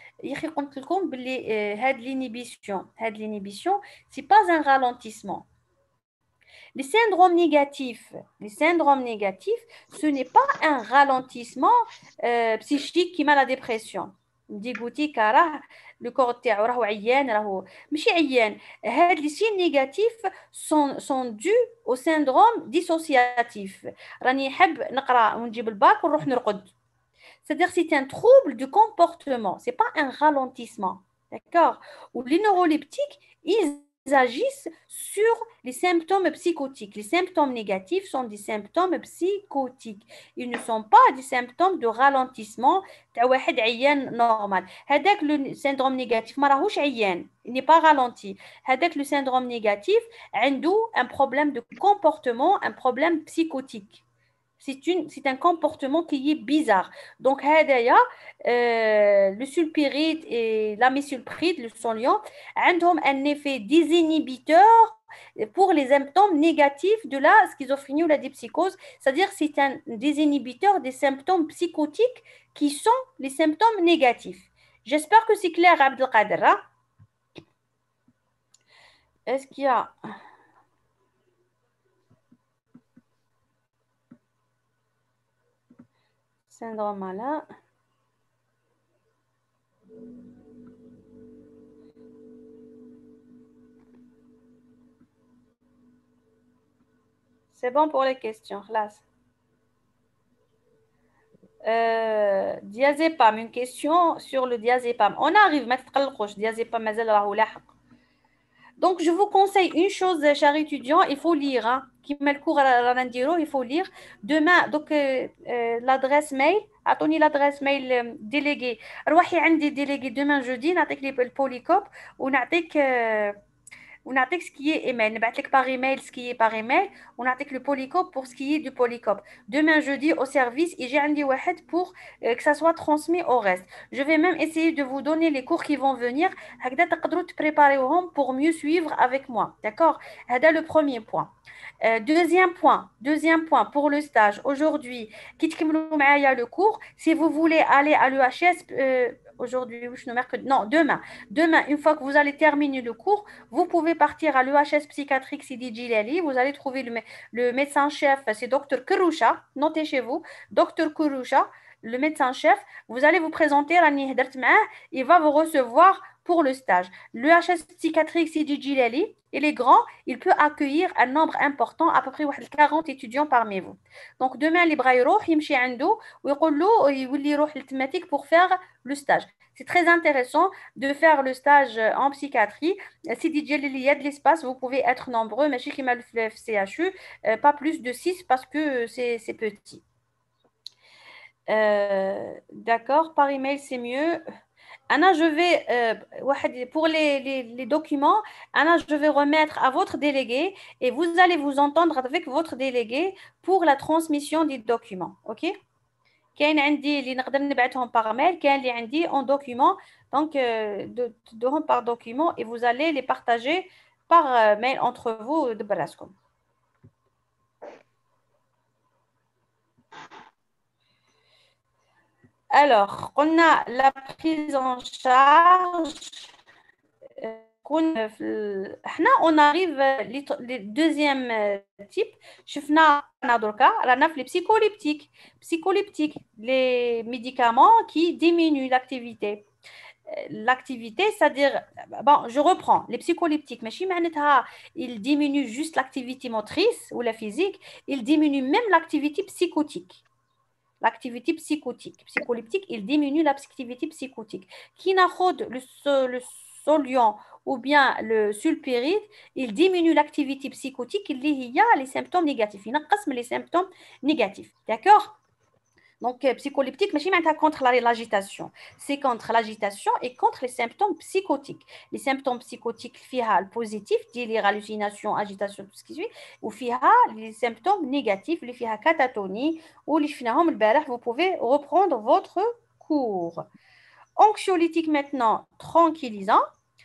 l'inhibition, c'est pas un ralentissement. Les syndromes négatifs, ce n'est pas un ralentissement psychique qui met la dépression. ديغوتي كراه le corps تاعو راهو عيان راهو ماشي عيان. هاد les signes négatifs sont dus au syndrome dissociatif. راني حب نقرا ونجيب الباك ونروح نرقد. C'est-à-dire c'est un trouble du comportement, c'est pas un ralentissement. D'accord? Ou les neuroleptiques, ils agissent sur les symptômes psychotiques. Les symptômes négatifs sont des symptômes psychotiques. Ils ne sont pas des symptômes de ralentissement تاع واحد عيان normal. هذاك le syndrome négatif ما راهوش عيان, il n'est pas ralenti. هذاك le syndrome négatif عنده un problème de comportement, un problème psychotique. C'est un comportement qui est bizarre. Donc, le sulpiride et l'amisulpride, le Soliant, ont un effet désinhibiteur pour les symptômes négatifs de la schizophrénie ou la dipsychose. C'est-à-dire c'est un désinhibiteur des symptômes psychotiques qui sont les symptômes négatifs. J'espère que c'est clair, Abdelkader. Hein? Est-ce qu'il y a... syndrome malin. C'est bon pour les questions. Diazépam, une question sur le diazépam. On arrive, diazépam, donc, je vous conseille une chose, chers étudiants, il faut lire. Hein. Qui met le cours à il faut lire. Demain, donc, l'adresse mail, attendez l'adresse mail déléguée. روحي عندي délégué demain jeudi, نعطيك le polycop ونعطيك ونعطيك ce qui est email. نبعث لك par email ce qui est par email ونعطيك le polycop pour ce qui est du polycop. Demain jeudi au service, يجي عندي واحد pour que ça soit transmis au reste. Je vais même essayer de vous donner les cours qui vont venir. هكذا تقدروا تبريباريوهم pour mieux suivre avec moi. D'accord? هذا le premier point. Deuxième point pour le stage. Aujourd'hui, كي تكملوا معايا le cours, si vous voulez aller à l'EHS aujourd'hui, non, demain, une fois que vous allez terminer le cours, vous pouvez partir à l'EHS psychiatrique Sidi Djilali. Vous allez trouver le médecin-chef, c'est Dr Kouroucha. Notez chez vous, Dr Kouroucha, le médecin-chef. Vous allez vous présenter, il va vous recevoir pour le stage. L'EHS psychiatrique Sidi Djilali, il est grand, il peut accueillir un nombre important, à peu près 40 étudiants parmi vous. Donc demain, les bras يروح يمشي عنده ويقول له يولي يروح للتماتيك pour faire le stage. C'est très intéressant de faire le stage en psychiatrie. Si il y a de l'espace, vous pouvez être nombreux, mais chez Kimal CHU, pas plus de 6 parce que c'est petit. D'accord, par email, c'est mieux. Anna, je vais, pour les documents, Anna, je vais remettre à votre délégué et vous allez vous entendre avec votre délégué pour la transmission des documents. OK? كاين عندي اللي نقدر نبعثهم par mail, كاين اللي عندي en document. Donc, de par document et vous allez les partager par mail entre vous de براسكم. Alors, on a la prise en charge. On arrive le deuxième type. شفنا دركا رانا في les psycholeptiques, les médicaments qui diminuent l'activité. L'activité, c'est-à-dire, bon, je reprends, les psycholeptiques, mais si ils diminuent juste l'activité motrice ou la physique, ils diminuent même l'activité psychotique. L'activité psychotique. Psycholeptique, il diminue l'activité psychotique. Qui n'a le solium ou bien le sulpiride, il diminue l'activité psychotique, il y a les symptômes négatifs. Il y a les symptômes négatifs. D'accord? Donc, psycholeptique, mais c'est contre l'agitation. C'est contre l'agitation et contre les symptômes psychotiques. Les symptômes psychotiques, fiha le positif, les hallucinations, agitation, tout ce qui suit, ou fiha les symptômes négatifs, les fiha catatonie, ou les finahom le vous pouvez reprendre votre cours. Anxiolytique maintenant, tranquillisant.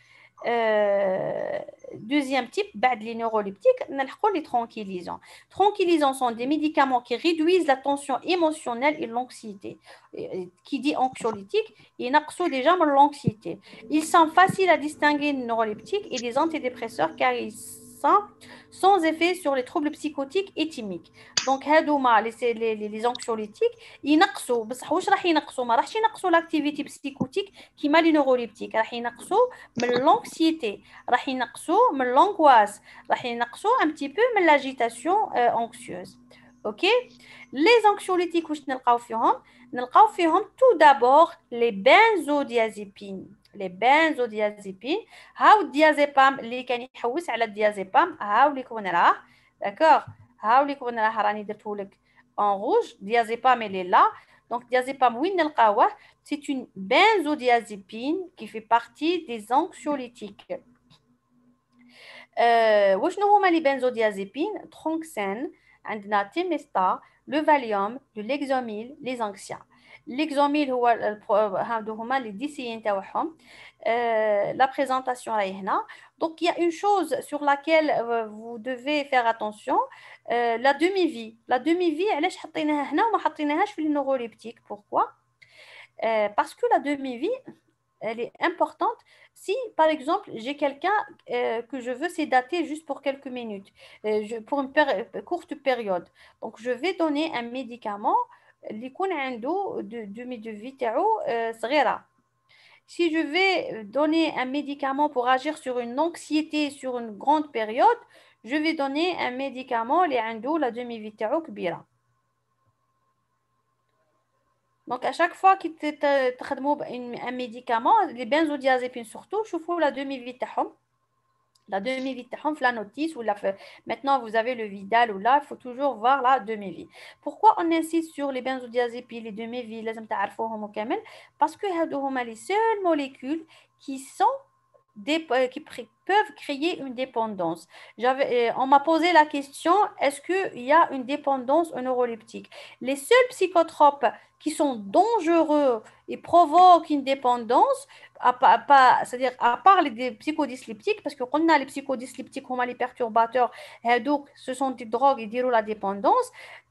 Deuxième type, les neuroleptiques, les tranquillisants. Tranquillisants sont des médicaments qui réduisent la tension émotionnelle et l'anxiété. Qui dit anxiolytique, ils naqsou déjà l'anxiété. Ils sont faciles à distinguer des neuroleptiques et des antidépresseurs car ils sont sans effet sur les troubles psychotiques et thymiques. Donc, les anxiolytiques, ils naqsou, بصح راح ينقصوا ما راحش ينقصوا l'activité psychotique qui m'a les neuroleptiques, راح ينقصوا من l'anxiété, راح ينقصوا من l'angoisse, راح ينقصوا un petit peu من l'agitation anxieuse. OK? Les anxiolytiques واش نلقاو فيهم؟ نلقاو فيهم tout d'abord les benzodiazépines. Les benzodiazépines, هاو الديازيبام اللي كان يحوس على الديازيبام هاو ليكم راه. D'accord? هاو ليكم راه راني درته لك en rouge. Diazépam elle est là. Donc diazépam وين نلقاوه؟ C'est une benzodiazépine qui fait partie des anxiolytiques. وشنو هما les benzodiazépines؟ Tronxène, عندنا Temesta, le Valium, le Lexomil, les Anxia. Lexomil هادو هما les DCI تاعهم. La présentation راهي هنا. Donc il y a une chose sur laquelle vous devez faire attention, la demi-vie. La demi-vie, علاش حطيناها هنا وما حطيناهاش في النeuroleptique. Pourquoi? Parce que la demi-vie, elle est importante. Si, par exemple, j'ai quelqu'un que je veux sédater juste pour quelques minutes, pour une courte période, donc je vais donner un médicament اللي يكون عنده demi-vie تاعو صغيرة. Si je vais donner un médicament pour agir sur une anxiété sur une grande période, je vais donner un médicament اللي عنده la demi-vie تاعو كبيرة. Donc, à chaque fois que tu as un médicament, les benzodiazépines surtout, je fais la demi-vie. La demi-vie, la notice, ou maintenant vous avez le Vidal, ou là, il faut toujours voir la demi-vie. Pourquoi on insiste sur les benzodiazépines, les demi-vies, parce que c'est les seules molécules qui sont peuvent créer une dépendance. On m'a posé la question, est-ce qu'il y a une dépendance aux neuroleptiques? Les seuls psychotropes qui sont dangereux et provoquent une dépendance, c'est-à-dire à part les psychodysleptiques, parce qu'on a les psychodysleptiques, on a les perturbateurs, donc ce sont des drogues qui diront la dépendance.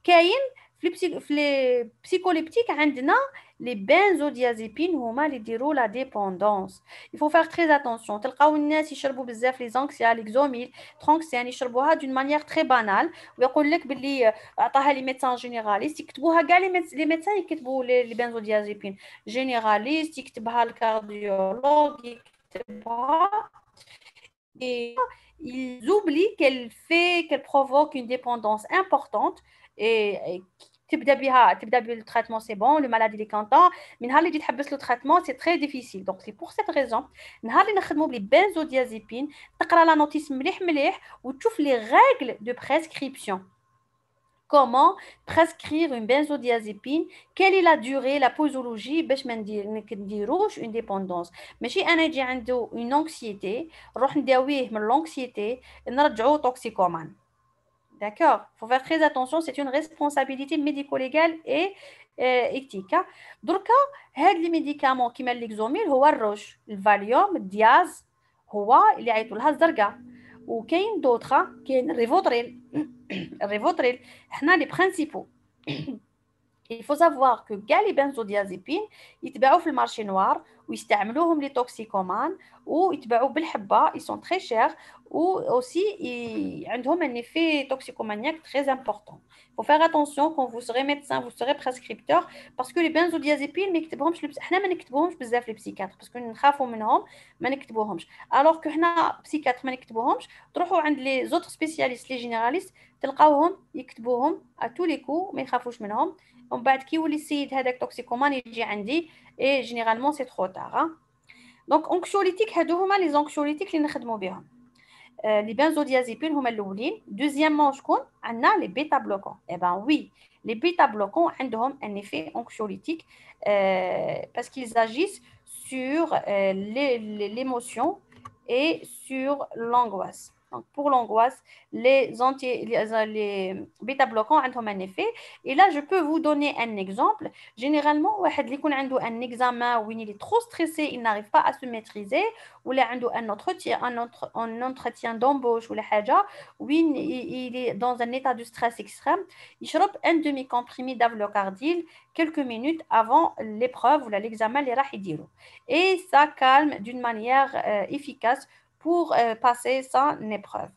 Les psycholeptiques, les benzodiazépines, qui diront la dépendance. Il faut faire très attention. تلقاو الناس يشربوا بزاف les anxia, l'exomil, tranxène يشربوها d'une manière très banale ويقول لك باللي عطاها لي ميدسان جينيراليست يكتبوها كاع لي ميدسان يكتبوا لي بنزوديازيبين جينيراليست يكتبها الكارديولوج يكتبها et ils oublient qu'elle provoque une dépendance importante et تبدا le traitement c'est bon, le malade il est content, mais نهار اللي تجي تحبس le traitement c'est très difficile. Donc c'est pour cette raison نهار اللي نخدموا بلي benzodiazépine تقرا la notice مليح وتشوف les règles de prescription. Comment prescrire une benzodiazépine, quelle est la durée, la posologie باش ما نديروش une dépendance. ماشي انا يجي عنده une anxiété نروح نداويه من l'anxiété نرجعوه toxicomane. D'accord? Il faut faire très attention, c'est une responsabilité médico-légale et éthique. Donc, les médicaments qui mettent l'exomil, هو الروش, الفاليوم, الدياز, هو اللي عيطوا لها الزرقاء. وكاين d'autres, كاين الريفودريل. الريفودريل, احنا les principaux. Il faut savoir que les benzodiazépines يتباعوا في المارشي نوار ويستعملوهم لي توكسيكومان ويتباعوا بالحبه ils sont très chers ou aussi عندهم un effet toxicomaniaque très important. Il faut faire attention quand vous serez médecin, vous serez prescripteur parce que les benzodiazépines ما يكتبوهمش احنا ما نكتبوهمش بزاف لي بسيكاتر باسكو نخافوا منهم ما نكتبوهمش. alors que حنا بسيكاتر ما نكتبوهمش تروحوا عند لي زوتر سبيسياليست لي جينيراليست تلقاوهم يكتبوهم à tous les coups ما يخافوش منهم. ومن بعد كي يولي السيد هذاك توكسيكومان يجي عندي اي جينيرالمون سي ترو تار. دونك اونكسيوليتيك هادو هما لي زونكسيوليتيك اللي نخدموا بهم. لي بنزوديازيبين هما الاولين. دوزيامون شكون عندنا لي بيتا بلوكون. اي بان وي لي بيتا بلوكون عندهم ان ايفي اونكسيوليتيك parce qu'ils agissent sur l'émotion et sur l'angoisse. Donc pour l'angoisse, les bêta-bloquants ont un effet. Et là, je peux vous donner un exemple. Généralement, واحد اللي يكون عنده un examen où il est trop stressé, il n'arrive pas à se maîtriser, ou là عنده un entretien d'embauche ou la حاجة où il est dans un état de stress extrême, il يشرب un demi-comprimé d'avlocardil quelques minutes avant l'épreuve ou l'examen اللي راح يديرو. Et ça calme d'une manière efficace pour passer son épreuve.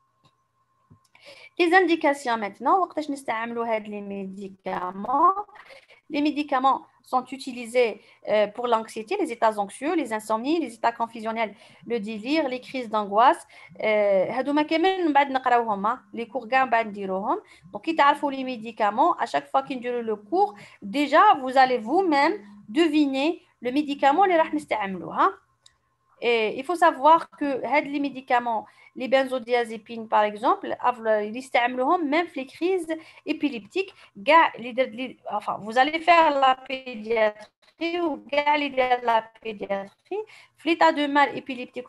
Les indications maintenant, وقتاش نستعملوا هاد les médicaments. Les médicaments sont utilisés pour l'anxiété, les états anxieux, les insomnies, les états confusionnels, le délire, les crises d'angoisse. هادوما كامل من بعد نقراوهم les cours كاع بعد نديروهم. Donc كي تعرفوا les médicaments, à chaque fois كي نديروا le cours, déjà vous allez vous-même deviner le médicament اللي راح نستعملوه. Et il faut savoir que les médicaments, les benzodiazépines par exemple, ils يستعملوهم même les crises épileptiques. Enfin, vous allez faire la pédiatrie ou la pédiatrie. L'état de mal épileptique,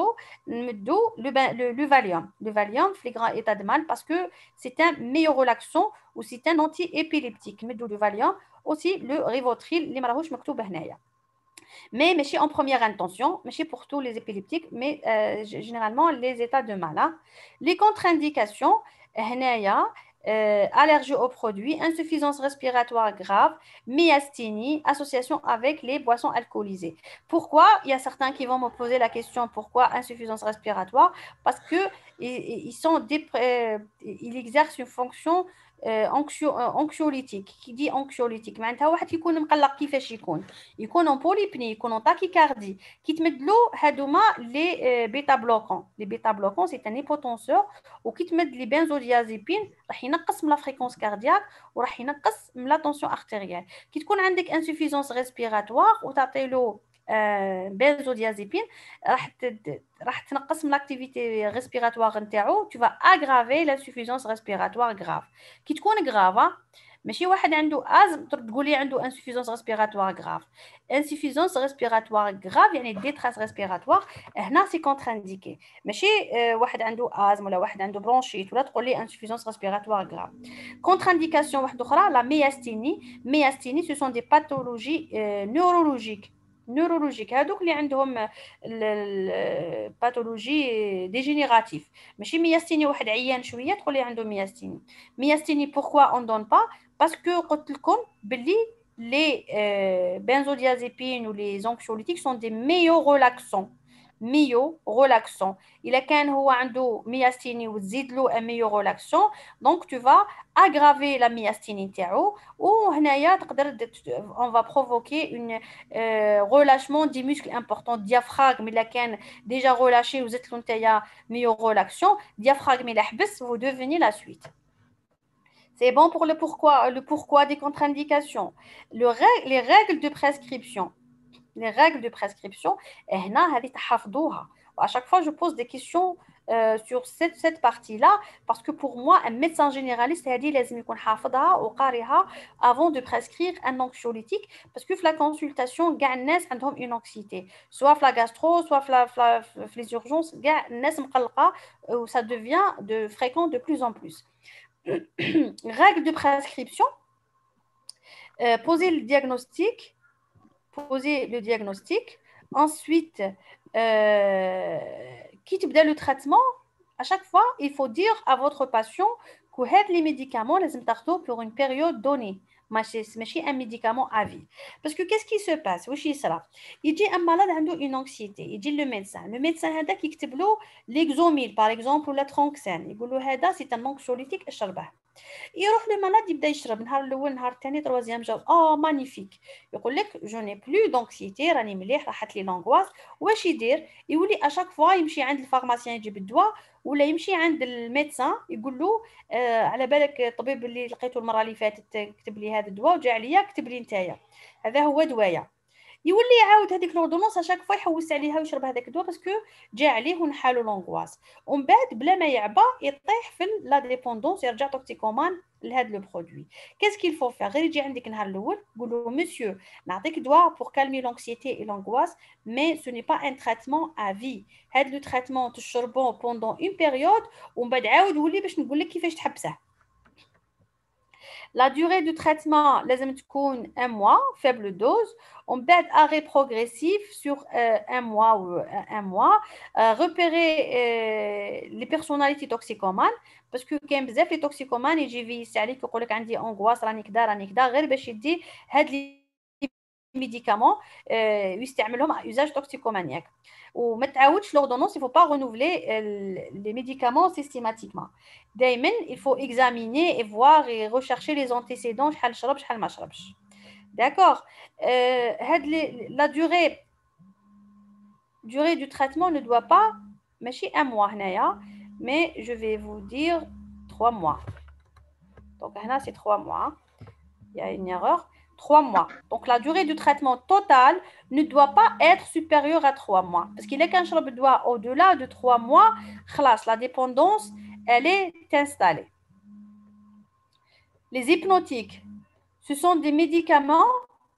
le Valium. Le Valium, le grand état de mal, parce que c'est un meilleur relaxant ou c'est un anti-épileptique. Le Valium, aussi le Rivotril, les مراهوش مكتوب هنايا. Mais ماشي en première intention, ماشي pour tous les épileptiques, mais généralement les états de mal. Les contre-indications, هنايا allergie aux produits, insuffisance respiratoire grave, myasthénie, association avec les boissons alcoolisées. Pourquoi? Il y a certains qui vont me poser la question pourquoi insuffisance respiratoire? Parce que ils exercent une fonction anxiolytique. Qui dit anxiolytique معناتها واحد يكون مقلق كيفاش يكون en polypnée, يكون en tachycardie. كي تمدلو هادوما لي بيتا بلوكون. لي بيتا بلوكون سي ان هيبوتونسور وكي تمد لي بنزوديازيبين راح ينقص من لا فريكونس كاردياك وراح ينقص من لا طونسيون ارتيريال. كي تكون عندك انسوفيزونس ريسبيراتوار وتعطيلو benzodiazépine راح تنقص من l'activité respiratoire نتاعو. tu vas aggraver l'insuffisance respiratoire grave. كي تكون grave ماشي واحد عنده asthme تقول لي عنده insuffisance respiratoire grave. insuffisance respiratoire grave يعني détresse respiratoire هنا سي contre-indiqué. ماشي واحد عنده asthme ولا واحد عنده bronchite ولا تقول لي insuffisance respiratoire grave. contre-indication واحده اخرى la myasthénie ce sont des pathologies neurologiques هذوك اللي عندهم الباثولوجي ديجينيراتيف. ماشي مياستيني واحد عيان شويه تقول لي عنده مياستيني pourquoi on donne pas parce que قلت لكم باللي les benzodiazépines ou les anxiolytiques sont des relaxants. إلا كان هو عنده myasthénie وتزيد له un meilleur relaxant donc tu vas aggraver la myasthénie نتاعو وهنايا تقدر on va provoquer une relâchement des muscles importants. diaphragme إلا كان déjà relâché وزدت له نتايا meilleur relaxant diaphragme إلا حبس vous devenez la suite. C'est bon pour le pourquoi des contre-indications. Les règles de prescription. Les règles de prescription, هنا هذه تحفظوها. À chaque fois, je pose des questions sur cette partie-là, parce que pour moi, un médecin généraliste, هذه لازم يكون حافظها وقاريها avant de prescrire un anxiolytique, parce que la consultation, كاع الناس عندهم une anxiété, soit la gastro, soit les urgences, كاع الناس مقلقة, ça devient fréquent de plus en plus. Règles de prescription, poser le diagnostic, ensuite qui تبدا le traitement. À chaque fois, il faut dire à votre patient que les médicaments لازم تاخذوه pour une période donnée, ماشي un médicament à vie. Parce que qu'est-ce qui se passe واش يصرى؟ يجي un malade عنده une anxiété, يجي le médecin هذاك يكتب له l'exomil par exemple ولا ترونكسين, يقول له هذا c'est un anxiolytique اشربه. يروح لو مالاد يبدا يشرب نهار الاول نهار الثاني تروازيام جو مانيفيك, يقول لك جو ني بلو دونكسيتي, راني مليح, راحت لي لونغواس. واش يدير؟ يولي اشاك فوا يمشي عند الفارماسيان يجيب الدواء, ولا يمشي عند الميدسان يقول له على بالك الطبيب اللي لقيته المره اللي فاتت كتب لي هذا الدواء وجا عليا كتب لي نتايا, هذا هو دوايا. يولي يعاود هذيك لوردونونس اشاك فوا يحوس عليها ويشرب هذاك الدواء باسكو جا عليه ونحالو لونغواس, ومن بعد بلا ما يعبى يطيح في لا ديبوندونس, يرجع توكسيكومان لهذا لو برودوي. كيس كيل فو فير؟ غير يجي عندك نهار الاول تقول له مسيو نعطيك دواء بور كالمي لونكسيتي اي لونغواس, مي سو ني با ان تريتمون ا في. هذا لو تريتمون تشربوه بوندون اون بيريود, ومن بعد عاود ولي باش نقول لك كيفاش تحبسه. La durée du traitement, لازم تكون un mois, faible dose. On peut arrêt progressif sur un mois ou un mois. Repérer les personnalités toxicomanes, parce que كاين بزاف les toxicomanes يجي يفيس عليك يقول لك عندي angoisse راني كذا غير باش يدي هاد لي médicaments ويستعملهم à usage toxicomaniaque. وما تعاودش l'ordonnance, il faut pas renouveler les médicaments systématiquement. دائما il faut examiner et voir et rechercher les antécédents, شحال شرب شحال ما شربش. D'accord. La durée du traitement ne doit pas ماشي un mois هنايا, mais je vais vous dire 3 mois. Donc هنا c'est 3 mois. Il y a une erreur. 3 mois. Donc la durée du traitement total ne doit pas être supérieure à 3 mois. Parce qu'il est qu'un شرب doit au-delà de 3 mois, خلاص, la dépendance, elle est installée. Les hypnotiques, ce sont des médicaments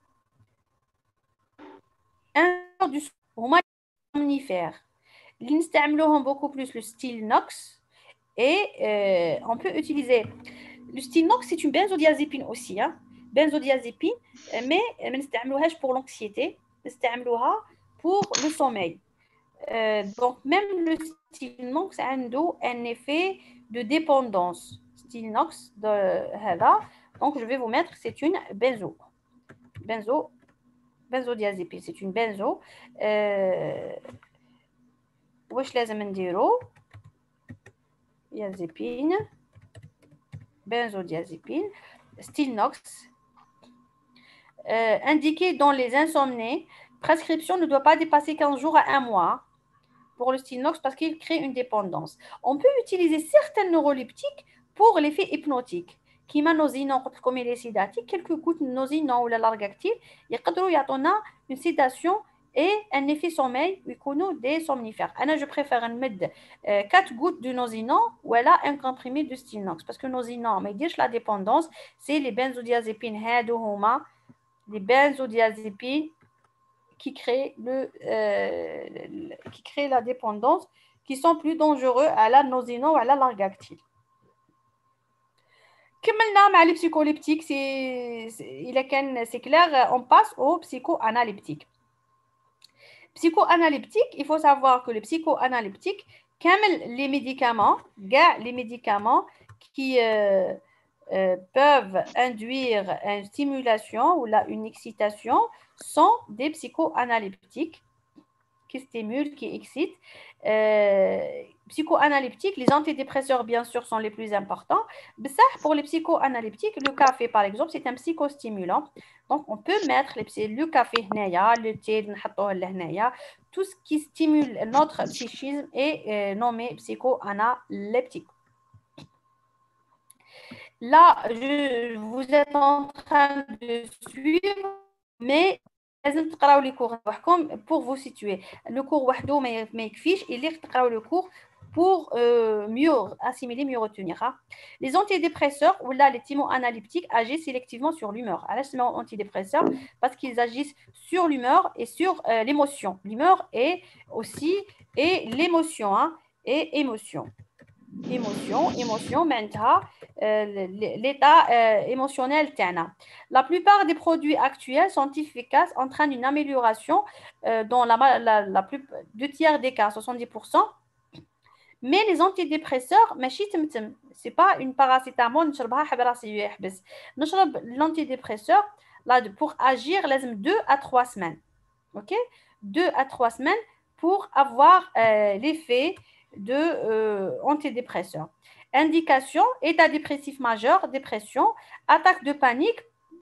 du somnifère. Ils نستعملوهم beaucoup plus le Stilnox, et on peut utiliser le Stilnox, c'est une benzodiazépine aussi, hein. Benzodiazépine, mais ما نستعملوهاش pour l'anxiété, نستعملوها pour le sommeil. Donc même le Stilnox a un effet de dépendance. Stilnox de هذا, donc je vais vous mettre, c'est une benzodiazépine, c'est une benzo. واش لازم نديرو؟ diazépine, benzodiazépine, Stilnox, indiqué dans les insomnies. Prescription ne doit pas dépasser 15 jours à 1 mois pour le Stilnox parce qu'il crée une dépendance. On peut utiliser certains neuroleptiques pour l'effet hypnotique. كيما نوزينون قلت لكم il est sédatique, quelques gouttes نوزينون ولا لارغاكتيل يقدروا يعطونا une sédation et un effet sommeil ويكونوا des somnifères. أنا je préfère نمد 4 gouttes de Nozinon ou un comprimé de Stilnox parce que Nozinon ما يديرش la dépendance, c'est les benzodiazépines هادو هما les benzodiazépines qui créent la dépendance, qui sont plus dangereux à la Nozinon ou à la largactile. كملنا مع les psycholeptiques, c'est clair, on passe aux psychoanalyptiques. Psychoanalyptique, il faut savoir que les psychoanalyptiques, comme les médicaments qui peuvent induire une stimulation ou une excitation sont des psychoanalyptiques qui stimulent, qui excitent. Psychoanalyptiques, les antidépresseurs, bien sûr, sont les plus importants. Pour les psychoanalyptiques, le café, par exemple, c'est un psychostimulant. Donc, on peut mettre le café, le thé, tout ce qui stimule notre psychisme est nommé psychoanalyptique. Là, vous êtes en train de suivre, mais لازم تقراو les cours تاعكم pour vous situer. Le cours وحده ما يكفيش, il faut تقراو le cours pour mieux assimiler, mieux retenir. Hein. Les antidépresseurs ou là les thymoanalyptiques agissent sélectivement sur l'humeur. Alors, c'est antidépresseurs parce qu'ils agissent sur l'humeur et sur l'émotion. L'humeur est aussi et l'émotion, hein, et émotion. Émotion, maintenant, l'état émotionnel تاعنا. La plupart des produits actuels sont efficaces, entraînent une amélioration dans la plus, deux tiers des cas, 70%. Mais les antidépresseurs, ماشي تمتم. C'est pas une paracétamol, نشربها حب راسي يحبس. نشرب l'antidépresseur là pour agir, لازم 2 à 3 semaines. OK? 2 à 3 semaines pour avoir l'effet de antidépresseur. Indication, état dépressif majeur, dépression, attaque de panique,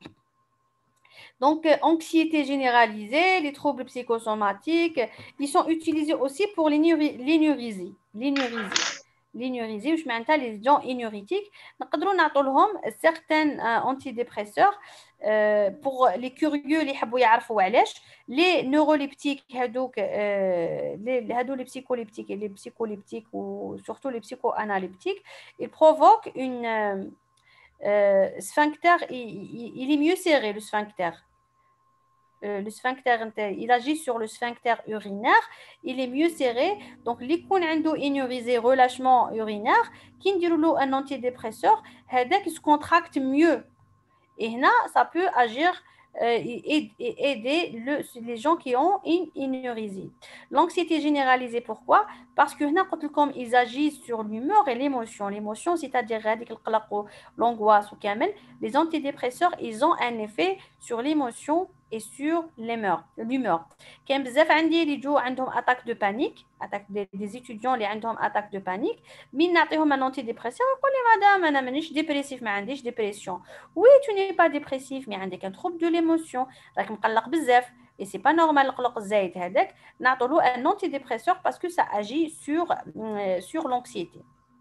donc anxiété généralisée, les troubles psychosomatiques, ils sont utilisés aussi pour l'énurésie. L'énurésie, je m'entends les gens énurétiques, نقدروا نعطوا لهم certains antidépresseurs pour les curieux اللي يحبوا يعرفوا علاش les neuroleptiques هذوك les psycholeptiques et les psycholeptiques ou surtout les psychoanalyptiques, ils provoquent une sphincter, il est mieux serré le sphincter. Le sphincter, il agit sur le sphincter urinaire, il est mieux serré. Donc, l'icône endo-énurisé, relâchement urinaire, qui dit un antidépresseur, il se contracte mieux. Et là, ça peut agir et aider les gens qui ont une énurésie. L'anxiété généralisée, pourquoi? Parce que comme ils agissent sur l'humeur et l'émotion. L'émotion, c'est-à-dire l'angoisse ou les antidépresseurs, ils ont un effet sur l'émotion et sur l'humeur. كاين بزاف عندي اللي يجوا عندهم attaque de panique, attaque des étudiants اللي عندهم attaque de panique, من نعطيهم un antidépresseur يقول لي مدام انا مانيش ديبريسيف, ما عنديش ديبريسيون. Oui, tu n'es pas dépressif, mais عندك un trouble de l'émotion, راك مقلق بزاف. Et c'est pas normal القلق الزايد هذاك, نعطوا له un antidépresseur parce que ça agit sur l'anxiété.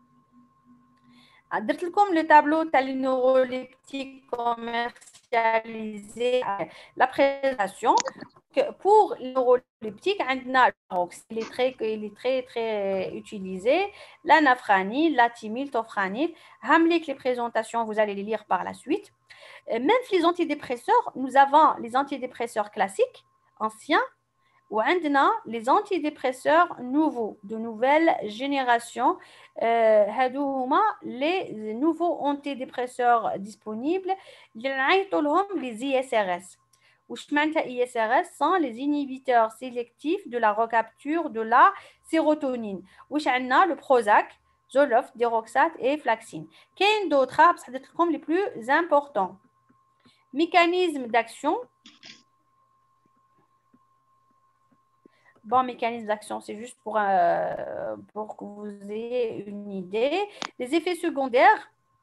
درت لكم le tableau تاع les neuroleptiques commercialisés, la présentation. Pour les neuroleptiques, il est très utilisé. La nafranil, la timiltofranil. Hamlik, les présentations, vous allez les lire par la suite. Même les antidépresseurs, nous avons les antidépresseurs classiques, anciens, ou les antidépresseurs nouveaux, de nouvelle génération. Les nouveaux antidépresseurs disponibles, les ISRS. ISRS sont les inhibiteurs sélectifs de la recapture de la sérotonine. Le Prozac, Zoloft, Deroxate et Flaxine. Quels d'autres les plus importants? Mécanisme d'action. Bon, mécanisme d'action, c'est juste pour que vous ayez une idée. Les effets secondaires.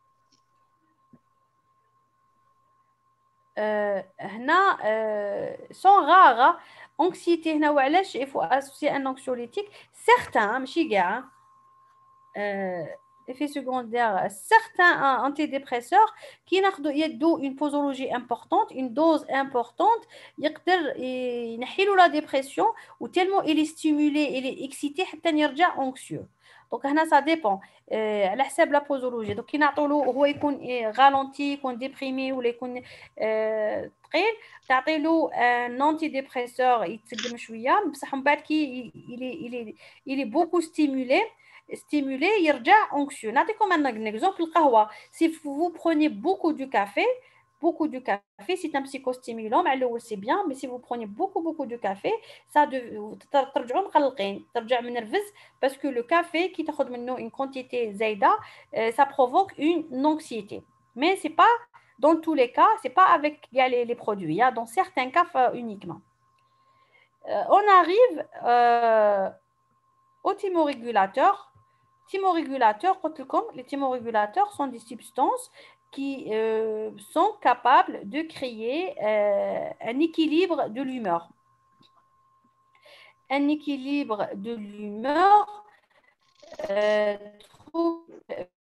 Sont rares. Anxiété, il faut associer un anxiolytique. Certains, effets secondaires, certains antidépresseurs qui ont une posologie importante, une dose importante, ils la dépression ou tellement il est stimulé, il est excité, il est anxieux. Donc, ça dépend. على حساب la posologie. Donc, هو يكون ralenti, يكون déprimé ou يكون ثقيل, تعطيلو un antidépresseur يتسقم شويه بصح من بعد كي il est beaucoup stimulé, يرجع anxieux. نعطيكم un exemple, القهوه. Si vous prenez beaucoup de café, c'est un psychostimulant, c'est bien, mais si vous prenez beaucoup de café, ça ترجعوا مقلقين, ترجع nerveux parce que le café qui تاخذ منه une quantité زايده, ça provoque une anxiété. Mais c'est pas dans tous les cas, c'est pas avec les produits, dans certains cas uniquement. On arrive aux thymorégulateurs. Les thymorégulateurs sont des substances qui sont capables de créer un équilibre de l'humeur. Un équilibre de l'humeur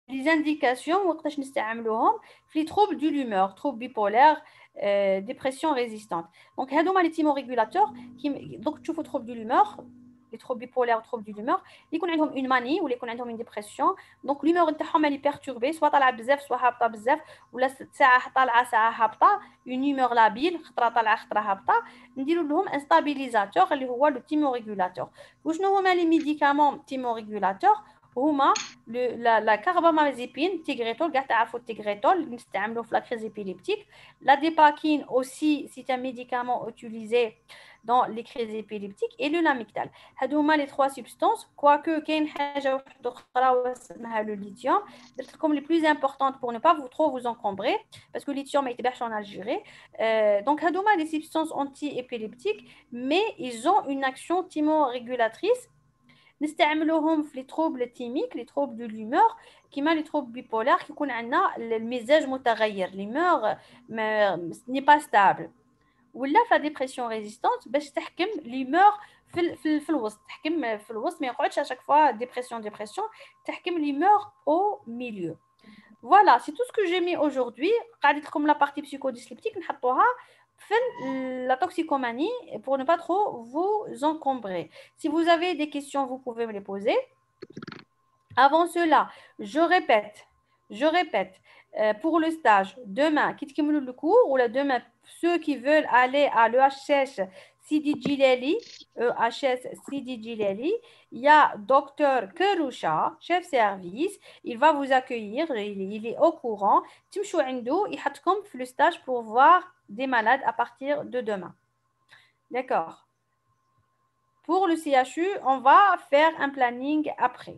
les indications وقتاش نستعملوهم في les troubles de l'humeur, troubles bipolaires, dépression résistante. Donc هذوما les thymorégulateurs qui donc تشوفوا troubles de l'humeur, les troubles bipolaires, troubles de l'humeur, اللي يكون عندهم une manie ولا يكون عندهم une dépression. Donc l'humeur نتاعهم elle est perturbée, soit طالعه بزاف soit هابطه بزاف ولا ساعه طالعه ساعه هابطه, une humeur labile, خطره طالعه خطره هابطه. نديروا لهم un stabilisateur اللي هو le thymorégulateur. وشنو هما les médicaments thymorégulateurs؟ هما la carbamazépine, Tigretol, كاع تعرفوا التيغريتول اللي نستعملوه في la crise épileptique. La dépakine aussi, c'est un médicament utilisé dans les crises épileptiques, et le lamictal. هادو هما les trois substances, quoique كاين حاجه واحده اخرى اسمها le lithium. درت لكم les plus importantes pour ne pas trop vous encombrer parce que le lithium ما يتباعش en Algérie. Donc هادو هما des substances anti-épileptiques, mais ils ont une action thymorégulatrice. نستعملوهم في لي تروبل تيميك, لي تروبل دو لومور, كيما لي تروبل بيبولار كيكون عندنا المزاج متغير, لومور ني با ستابل, ولا في ديبرسيون ريزيستانت باش تحكم لومور في الوسط, تحكم في الوسط, ما يقعدش اشاك فوا ديبرسيون, تحكم لومور او ميليو. Voilà, c'est tout ce que j'ai mis aujourd'hui. قاعدة لكم la partie psychodysleptique نحطوها في la toxicomanie pour ne pas trop vous encombrer. Si vous avez des questions, vous pouvez me les poser. Avant cela, je répète, pour le stage, demain, quitte que le cours, ou demain, ceux qui veulent aller à l'EHS Sidi Djilali, EHS Sidi Djilali, il y a docteur Keroucha, chef service, il va vous accueillir, il est au courant. Timchou Indou, il a comme le stage pour voir des malades à partir de demain. D'accord. Pour le CHU, on va faire un planning après.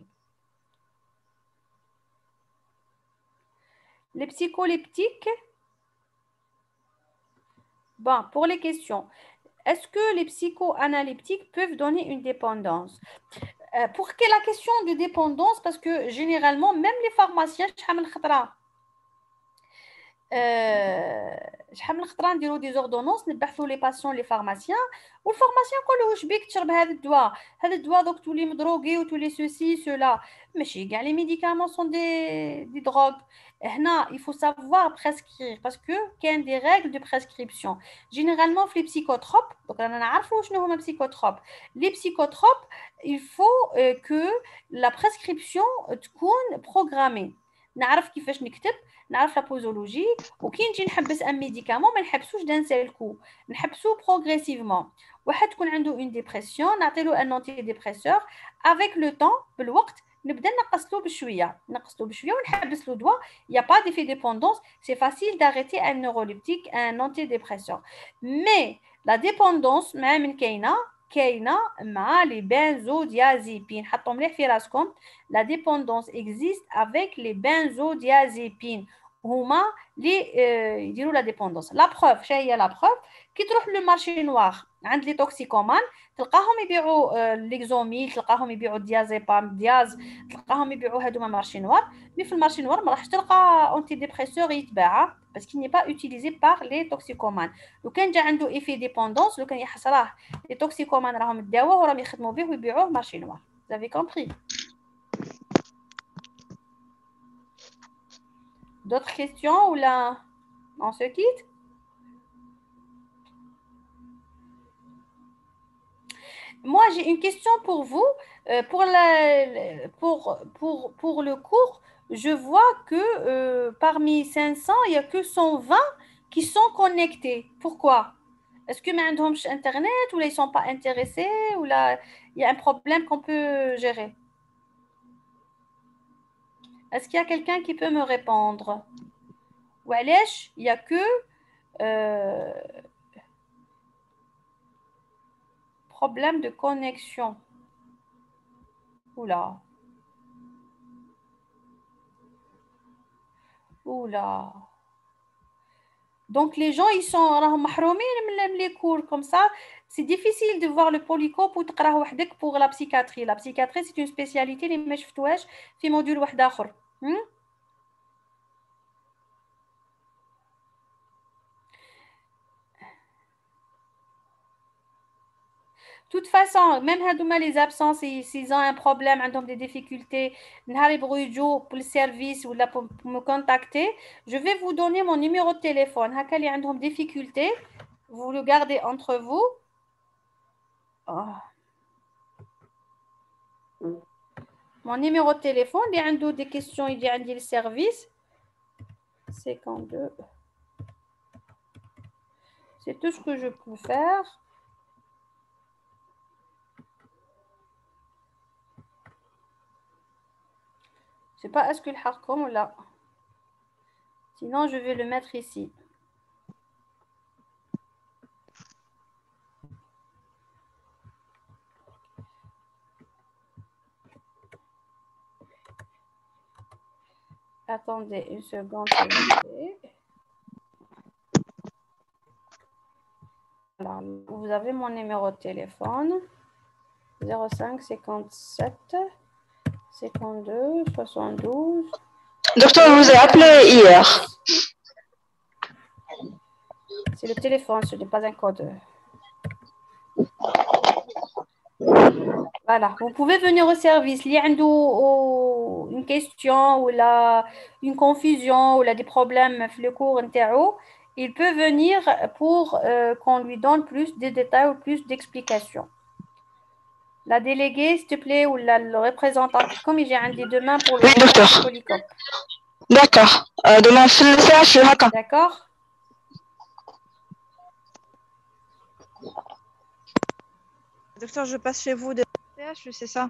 Les psycholeptiques, bon, pour les questions, est-ce que les psychoanalyptiques peuvent donner une dépendance? Pour la question de dépendance, parce que généralement, même les pharmaciens, شحال من خطره نديرو دي زوردونونس نبحثوا لي باسيون لي فارماسيان والفارماسيان يقولوا واش بيك تشرب هذا الدواء دوك تولي مدروغي وتولي سوسي سولا ماشي كاع لي ميديكامون سون دي دروغ هنا il faut savoir prescrire parce que كاين دي règles de prescription généralement في لي بسيكوتروب دونك رانا نعرفوا شنو هما بسيكوتروب لي بسيكوتروب il faut que la prescription تكون programmée نعرف كيفاش نكتب نعرف لا بوزولوجي وكي نجي نحبس ان ميديكامون ما نحبسوش دان سيل كو نحبسو بروغريسيفمون واحد تكون عنده اون ديبرسيون نعطيلو ان انتي ديبريسور افيك لو طون بالوقت نبدا نقصلو بشويه ونحبس له دواء يا با ديفي ديبوندونس سي فاسيل داريتي ان نوروليبتيك ان انتي ديبريسور مي لا ديبوندونس مع من كاينه مع لي بنزوديازيبين حطوا مليح في راسكم لا ديبوندونس اكزيست افيك لي بنزوديازيبين هما لي يديروا لا ديبوندونس لا بروف شنو هي لا بروف كي تروح لو مارشي نوار عند لي توكسيكومان تلقاهم يبيعوا ليكزوميل تلقاهم يبيعوا ديازيبام تلقاهم يبيعوا هادوما مارشي نوار مي في المارشي نوار ما راحش تلقى اونتي ديبريسور يتباع parce qu'il n'est pas utilisé par les toxicomanes. لو كان جا عنده effet dépendance لو كان يحصراه les toxicomanes راهم يداووه وراهم يخدموا به ويبيعوه مارشي نوار. Vous avez compris? D'autres questions ou là on se quitte? Moi j'ai une question pour vous pour le cours. Je vois que parmi 500 il y a que 120 qui sont connectés. Pourquoi? Est-ce que ما عندهمش internet ou là ils sont pas intéressés ou là il y a un problème qu'on peut gérer? Est-ce qu'il y a quelqu'un qui peut me répondre? وعلاش il y a que problème de connexion. Oula. Oula. Donc les gens ils sont راهم محرومين من les cours comme ça. C'est difficile de voir le polycope وتقراه وحدك pour la psychiatrie. La psychiatrie c'est une spécialité اللي ما شفتوهاش في موديول واحد آخر. toute façon, même هادوما les absents, s'ils ont un problème, عندهم des difficultés, نهار يبغوا يجوا pour le service ou là pour me contacter, je vais vous donner mon numéro de téléphone. هكا اللي عندهم difficulté, vous le gardez entre vous. Oh. Mon numéro de téléphone, il y a des questions, il y a le service. 52. C'est tout ce que je peux faire. Je ne sais pas, est-ce que le harcom ou là? Sinon, je vais le mettre ici. Attendez une seconde. Voilà, vous avez mon numéro de téléphone. 05 57 52 72. Docteur, je vous ai appelé hier. C'est le téléphone, ce n'est pas un code. Voilà, vous pouvez venir au service. Il y a une question ou une confusion ou des problèmes dans le cours, il peut venir pour qu'on lui donne plus de détails ou plus d'explications. La déléguée, s'il te plaît, ou le représentant, comme il y a demain pour le Polycop. D'accord. Demain, je suis là. D'accord. Docteur, je passe chez vous de CH, c'est ça?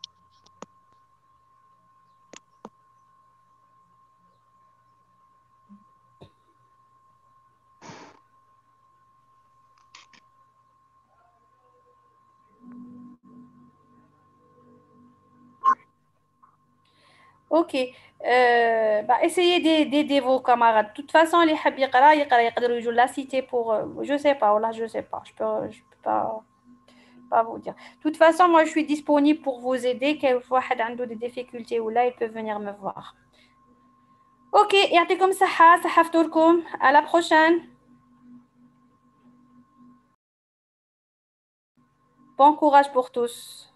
Ok. Essayez d'aider vos camarades. De toute façon, les habitants, ils la citer pour. Je sais pas, là, je sais pas. Je peux pas vous dire. De toute façon, moi, je suis disponible pour vous aider. Quelquefois, quelqu'un a des difficultés ou là, il peut venir me voir. Ok, يعطيكم صحة فطوركم. À la prochaine. Bon courage pour tous.